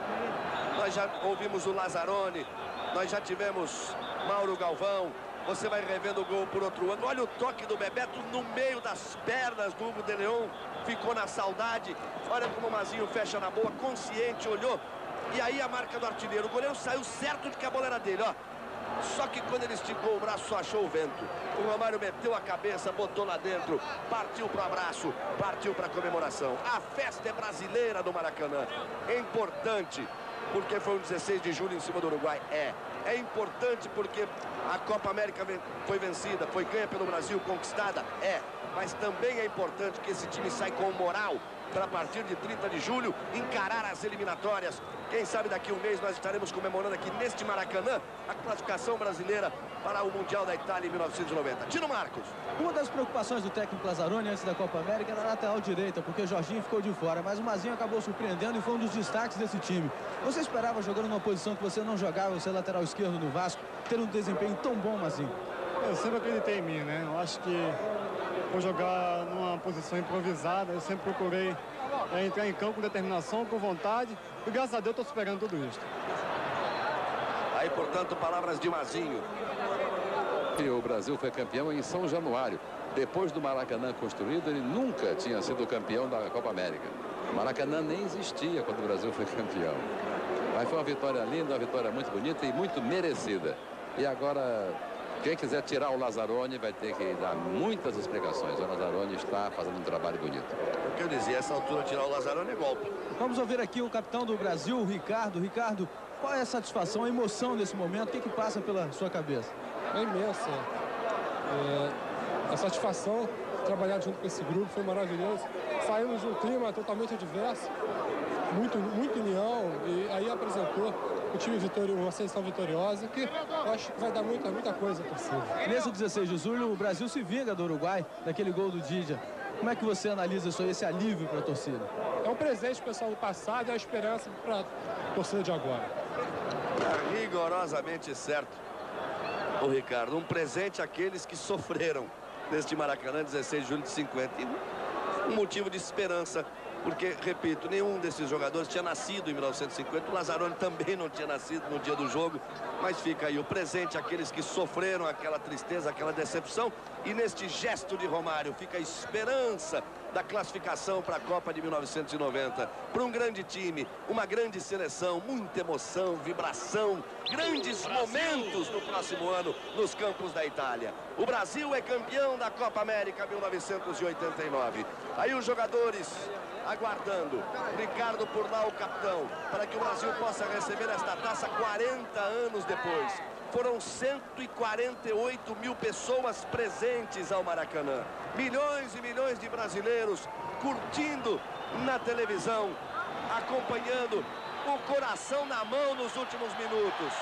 Nós já ouvimos o Lazzaroni, nós já tivemos Mauro Galvão. Você vai revendo o gol por outro ângulo. Olha o toque do Bebeto no meio das pernas do Hugo de Leon. Ficou na saudade. Olha como o Mazinho fecha na boa, consciente, olhou. E aí a marca do artilheiro. O goleiro saiu certo de que a bola era dele, ó. Só que quando ele esticou o braço, só achou o vento. O Romário meteu a cabeça, botou lá dentro, partiu para o abraço, partiu para a comemoração. A festa é brasileira no Maracanã. É importante porque foi um dezesseis de julho em cima do Uruguai. É. É importante porque a Copa América foi vencida, foi ganha pelo Brasil, conquistada. É. Mas também é importante que esse time saia com moral para a partir de trinta de julho encarar as eliminatórias. Quem sabe daqui a um mês nós estaremos comemorando aqui neste Maracanã a classificação brasileira para o Mundial da Itália em mil novecentos e noventa. Tino Marcos. Uma das preocupações do técnico Lazzaroni antes da Copa América era a lateral direita, porque Jorginho ficou de fora, mas o Mazinho acabou surpreendendo e foi um dos destaques desse time. Você esperava, jogando numa posição que você não jogava, você lateral esquerdo no Vasco, ter um desempenho tão bom, Mazinho? Eu sempre acreditei em mim, né? Eu acho que por jogar numa posição improvisada, eu sempre procurei é, entrar em campo com determinação, com vontade, e graças a Deus estou superando tudo isso. Aí, portanto, palavras de Mazinho. E o Brasil foi campeão em São Januário. Depois do Maracanã construído, ele nunca tinha sido campeão da Copa América. O Maracanã nem existia quando o Brasil foi campeão. Mas foi uma vitória linda, uma vitória muito bonita e muito merecida. E agora, quem quiser tirar o Lazzaroni vai ter que dar muitas explicações. O Lazzaroni está fazendo um trabalho bonito. O que eu dizia, essa altura tirar o Lazzaroni é golpe. Vamos ouvir aqui o capitão do Brasil, o Ricardo. Ricardo, qual é a satisfação, a emoção desse momento? O que, que passa pela sua cabeça? É imensa. É, a satisfação de trabalhar junto com esse grupo foi maravilhoso. Saímos de um clima totalmente adverso, muito, muito união, e aí apresentou o time vitorioso, uma seleção vitoriosa, que eu acho que vai dar muita, muita coisa possível. Nesse dezesseis de julho, o Brasil se vinga do Uruguai, daquele gol do Didia. Como é que você analisa isso aí, esse alívio para a torcida? É um presente pessoal do passado e a esperança para a torcida de agora. É rigorosamente certo, o Ricardo. Um presente àqueles que sofreram neste Maracanã, dezesseis de julho de cinquenta. E um motivo de esperança, porque, repito, nenhum desses jogadores tinha nascido em mil novecentos e cinquenta. O Lazzaroni também não tinha nascido no dia do jogo. Mas fica aí o presente àqueles que sofreram aquela tristeza, aquela decepção. E neste gesto de Romário fica a esperança da classificação para a Copa de mil novecentos e noventa. Para um grande time, uma grande seleção, muita emoção, vibração, grandes Brasil. Momentos no próximo ano nos campos da Itália. O Brasil é campeão da Copa América mil novecentos e oitenta e nove. Aí os jogadores aguardando. Ricardo por lá, o capitão, para que o Brasil possa receber esta taça quarenta anos depois. Foram cento e quarenta e oito mil pessoas presentes ao Maracanã. Milhões e milhões de brasileiros curtindo na televisão, acompanhando, o coração na mão nos últimos minutos.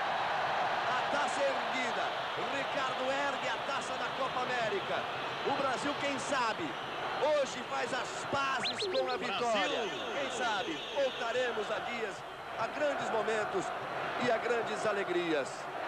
A taça erguida. O Ricardo ergue a taça da Copa América. O Brasil, quem sabe, hoje faz as pazes com a vitória. Quem sabe, voltaremos a dias, a grandes momentos e a grandes alegrias.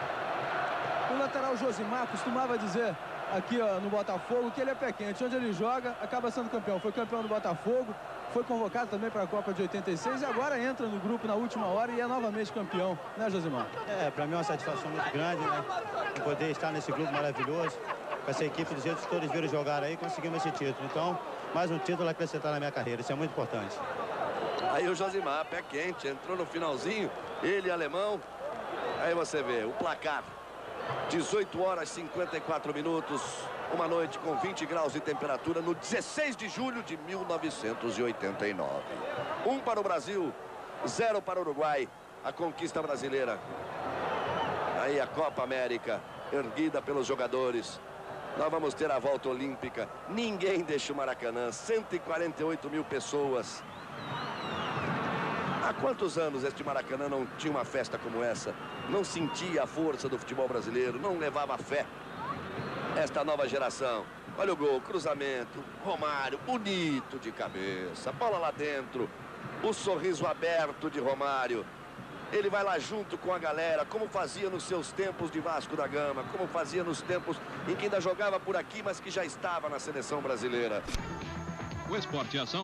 O lateral Josimar costumava dizer aqui ó, no Botafogo que ele é pé quente. Onde ele joga, acaba sendo campeão. Foi campeão do Botafogo, foi convocado também para a Copa de oitenta e seis e agora entra no grupo na última hora e é novamente campeão, né, Josimar? É, para mim é uma satisfação muito grande, né? Poder estar nesse grupo maravilhoso, com essa equipe do jeito que todos viram jogar aí, conseguimos esse título. Então, mais um título a acrescentar na minha carreira, isso é muito importante. Aí o Josimar, pé quente, entrou no finalzinho, ele alemão. Aí você vê o placar. dezoito horas e cinquenta e quatro minutos, uma noite com vinte graus de temperatura no dezesseis de julho de mil novecentos e oitenta e nove. Um para o Brasil, zero para o Uruguai, a conquista brasileira. Aí a Copa América, erguida pelos jogadores. Nós vamos ter a volta olímpica. Ninguém deixa o Maracanã, cento e quarenta e oito mil pessoas. Há quantos anos este Maracanã não tinha uma festa como essa? Não sentia a força do futebol brasileiro, não levava fé. Esta nova geração. Olha o gol, cruzamento, Romário, bonito de cabeça, bola lá dentro, o sorriso aberto de Romário. Ele vai lá junto com a galera, como fazia nos seus tempos de Vasco da Gama, como fazia nos tempos em que ainda jogava por aqui, mas que já estava na seleção brasileira. O Esporte Ação